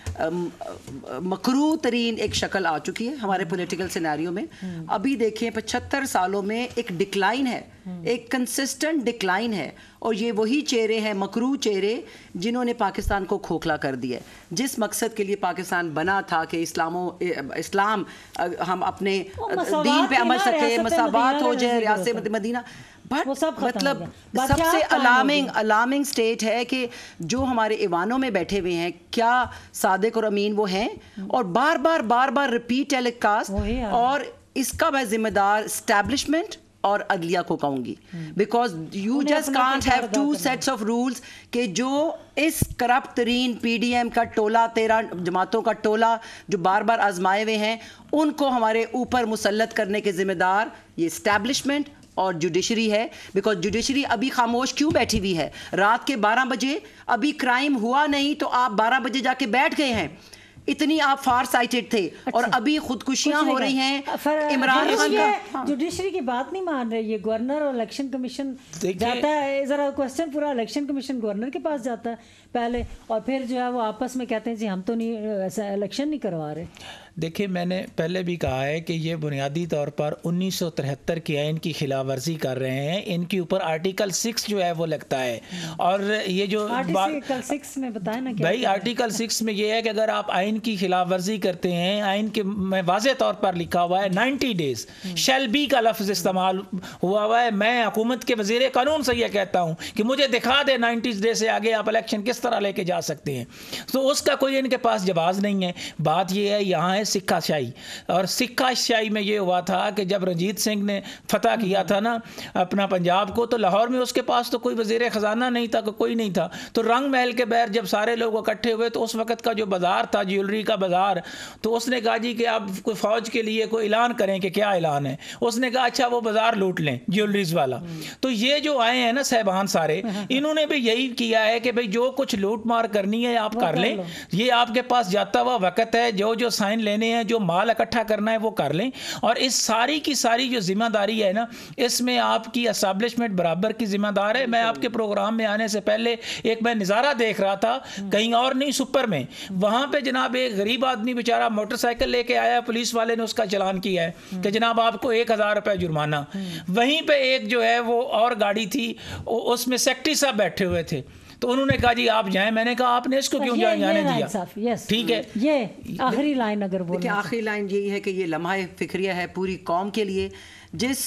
मकरू तरीन एक शक्ल आ चुकी है हमारे पॉलिटिकल सिनेरियो में। अभी देखिए पचहत्तर सालों में एक डिक्लाइन है, एक कंसिस्टेंट डिक्लाइन है, और ये वही चेहरे हैं, मकरू चेहरे, जिन्होंने पाकिस्तान को खोखला कर दिया। जिस मकसद के लिए पाकिस्तान बना था कि इस्लामो इस्लाम हम अपने दीन पे अमल सके, मसावात हो जाए, रियासत मदीना, बट मतलब सबसे अलार्मिंग अलार्मिंग स्टेट है कि जो हमारे ईवानों में बैठे हुए हैं, क्या सादिक और अमीन वो हैं, और बार बार बार बार रिपीट टेलीकास्ट, और इसका मैं जिम्मेदार एस्टैब्लिशमेंट और अदलिया को कहूंगी, because you just can't have two sets of rules कि जो इस करप्ट तरीन पीडीएम का टोला, तेरह जमातों का टोला जो बार बार आजमाए हुए हैं, उनको हमारे ऊपर मुसल्लत करने के जिम्मेदार ये एस्टैब्लिशमेंट और जुडिशरी है। बिकॉज जुडिशरी अभी खामोश क्यों बैठी हुई है? रात के बारह बजे अभी क्राइम हुआ नहीं तो आप बारह बजे जाके बैठ गए हैं। اتنی آپ فار سائٹڈ تھے اور ابھی خودکشیاں ہو رہی ہیں عمران خان کا. جوڈیشری کی بات نہیں مان رہے, یہ گورنر اور الیکشن کمیشن جاتا ہے, ذرا کوسچن پورا الیکشن کمیشن گورنر کے پاس جاتا ہے پہلے, اور پھر جو ہے وہ آپس میں کہتے ہیں جی ہم تو نہیں ایسا الیکشن نہیں کروا رہے. دیکھیں میں نے پہلے بھی کہا ہے کہ یہ بنیادی طور پر انیس سو ترہتر کی آئین کی خلاف ورزی کر رہے ہیں. ان کے اوپر آرٹیکل سکس جو ہے وہ لگتا ہے, اور یہ جو آرٹیکل سکس میں بتائیں نا بھائی آرٹیکل سکس میں یہ ہے کہ اگر آپ آئین کی خلاف ورزی کرتے ہیں, آئین کے میں واضح طور پر لکھا ہوا ہے نائنٹی ڈیز شیل بی کا لفظ استعمال ہوا ہوا ہے. میں حکومت کے وزیر قانون سے یہ کہتا ہوں کہ مجھے دکھا دے نائنٹی ڈیز سے آگے آپ الیکشن کس طرح لے کے جا سکتے ہیں. تو اس کا کوئی ان کے پاس جواز نہیں ہے. بات یہ ہے یہاں ہے سکہ شاہی, اور سکہ شاہی میں یہ ہوا تھا کہ جب رنجیت سنگھ نے فتح کیا تھا نا اپنا پنجاب کو, تو لاہور میں اس کے پاس تو کوئی وزیر خزانہ نہیں تھا, کوئی نہیں تھا. تو رنگ محل کے بہر جب سارے لوگ اکٹھے ہوئے تو اس وقت کا جو بازار تھا جیولری کا بازار, تو اس نے کہا جی کہ آپ کوئی فوج کے لیے کوئی اعلان کریں کہ کیا اعلان ہے. اس نے کہا اچھا وہ بازار لوٹ لیں جیولریز والا. تو یہ جو آئے ہیں نا صاحبان سارے, انہوں نے بھی یہی کیا ہے کہ بھئی جو کچھ لوٹ مار کرنی ہے آپ کر لیں, یہ آپ کے پاس جاتا ہوا وقت ہے, جو جو سائن لینے ہیں, جو مال اکٹھا کرنا ہے وہ کر لیں. اور اس ساری کی ساری جو ذمہ داری ہے نا, اس میں آپ کی اسٹیبلشمنٹ برابر کی ذمہ دار ہے. میں آپ کے پروگرام میں آنے سے پہلے ایک میں نظارہ دیکھ رہا تھا کہیں اور نہیں سپر میں, وہاں پہ جناب ایک غریب آدمی بیچارہ موٹر سائیکل لے کے آیا, پولیس والے نے اس کا چلان کیا ہے کہ جناب آپ کو ایک ہزار روپے جرمانہ. وہیں پہ ایک جو ہے وہ اور گاڑی تھی, اس میں سیکٹری صاحب بیٹھے ہوئے تھے, تو انہوں نے کہا جی آپ جائیں. میں نے کہا آپ نے اس کو کیوں جانے دیا؟ ٹھیک ہے, یہ آخری لائن اگر بولیں, آخری لائن یہی ہے کہ یہ لمحہ فکریہ ہے پوری قوم کے لیے. جس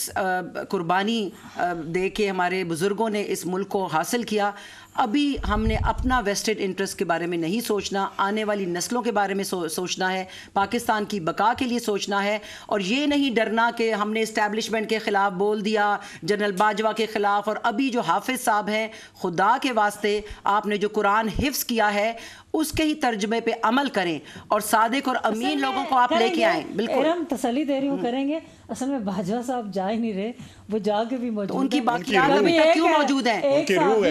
قربانی دے کے ہمارے بزرگوں نے اس ملک کو حاصل کیا, ابھی ہم نے اپنا ویسٹڈ انٹرسٹ کے بارے میں نہیں سوچنا, آنے والی نسلوں کے بارے میں سوچنا ہے, پاکستان کی بقا کے لیے سوچنا ہے. اور یہ نہیں ڈرنا کہ ہم نے اسٹیبلشمنٹ کے خلاف بول دیا, جنرل باجوہ کے خلاف. اور ابھی جو حافظ صاحب ہیں, خدا کے واسطے آپ نے جو قرآن حفظ کیا ہے اس کے ہی ترجمے پہ عمل کریں, اور صادق اور امین لوگوں کو آپ لے کے آئیں. بالکل ہم تسلی دے رہی ہوں کریں گے. اصل میں باجوہ صاحب جا ہی نہیں رہے, وہ جا کے بھی موجود ہیں. ان کی باقیات ابھی تک کیوں موجود ہیں؟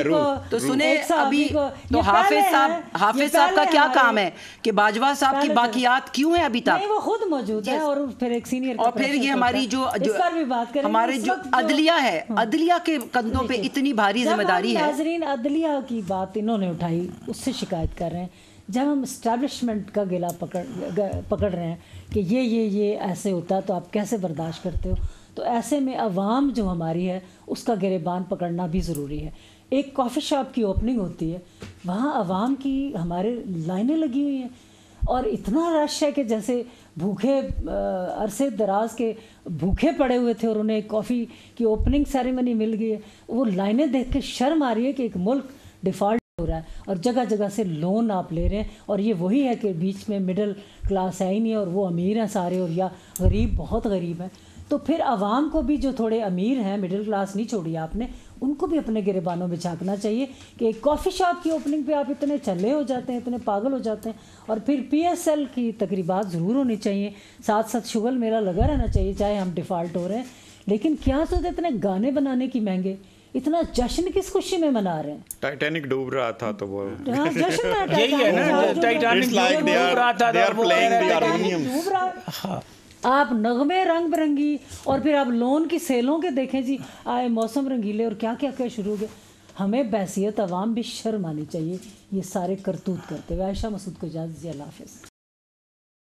تو سنیں ابھی تو حافظ صاحب حافظ صاحب کا کیا کام ہے کہ باجوہ صاحب کی باقیات کیوں ہیں ابھی تک؟ وہ خود موجود ہیں, اور پھر ایک سینئر, اور پھر یہ ہماری جو ہمارے جو عدلیہ ہے, عدلیہ کے کندھوں پہ اتنی بھاری ذمہ داری ہے. ناظرین عدلیہ کی بات انہوں نے اٹھائی, اس سے شکایت کر رہے ہیں. جب ہم اسٹیبلشمنٹ کا گلا پکڑ پکڑ رہے ہیں کہ یہ یہ یہ ایسے ہوتا ہے تو آپ کیسے برداشت کرتے ہو, تو ایسے میں عوام جو ہماری ہے اس کا گریبان پکڑنا بھی ضروری ہے. ایک کافی شاپ کی اوپننگ ہوتی ہے, وہاں عوام کی ہمارے لائنیں لگی ہوئی ہیں, اور اتنا رش ہے کہ جیسے بھوکے عرصے دراز کے بھوکے پڑے ہوئے تھے, اور انہیں ایک کافی کی اوپننگ سیریمنی مل گئی ہے. وہ لائنیں دیکھ کے شرم آ رہی ہے کہ ایک ملک ڈیفالٹ ہو رہا ہے, اور جگہ جگہ سے لون آپ لے رہے ہیں, اور یہ وہی ہے کہ بیچ میں مڈل کلاس ہے ہی نہیں, اور وہ امیر ہیں سارے, اور یا غریب بہت غریب ہیں. تو پھر عوام کو بھی جو تھوڑے امیر ہیں, مڈل کلاس نہیں چھوڑی آپ نے, ان کو بھی اپنے گریبانوں میں جھانکنا چاہیے کہ ایک کافی شاپ کی اوپننگ پہ آپ اتنے چلے ہو جاتے ہیں, اتنے پاگل ہو جاتے ہیں. اور پھر پی ایس ایل کی تقریبات ضرور ہونی چاہیے, ساتھ ساتھ شغل میلہ لگا رہنا چاہیے, چاہے ہم ڈیفالٹ ہو رہے ہیں. لیکن کیا تو اتنے گانے بنانے کی مہنگے, اتنا جشن کس خوشی میں منا رہے ہیں؟ ٹائٹینک ڈوب رہا تھا تو وہ جشن یہی ہے نا, ٹائٹینک ڈوب رہا تھا, ڈوب رہا. آپ نغمے رنگ برنگی, اور پھر آپ لون کی سیلوں کے دیکھیں جی, آئے موسم رنگیلے, اور کیا کیا کیا شروع ہو گئے. ہمیں بحثیت عوام بھی شرم آنی چاہیے یہ سارے کرتوت کرتے ہوئے. عائشہ مسعود کو اجازت دیجیے, اللہ حافظ.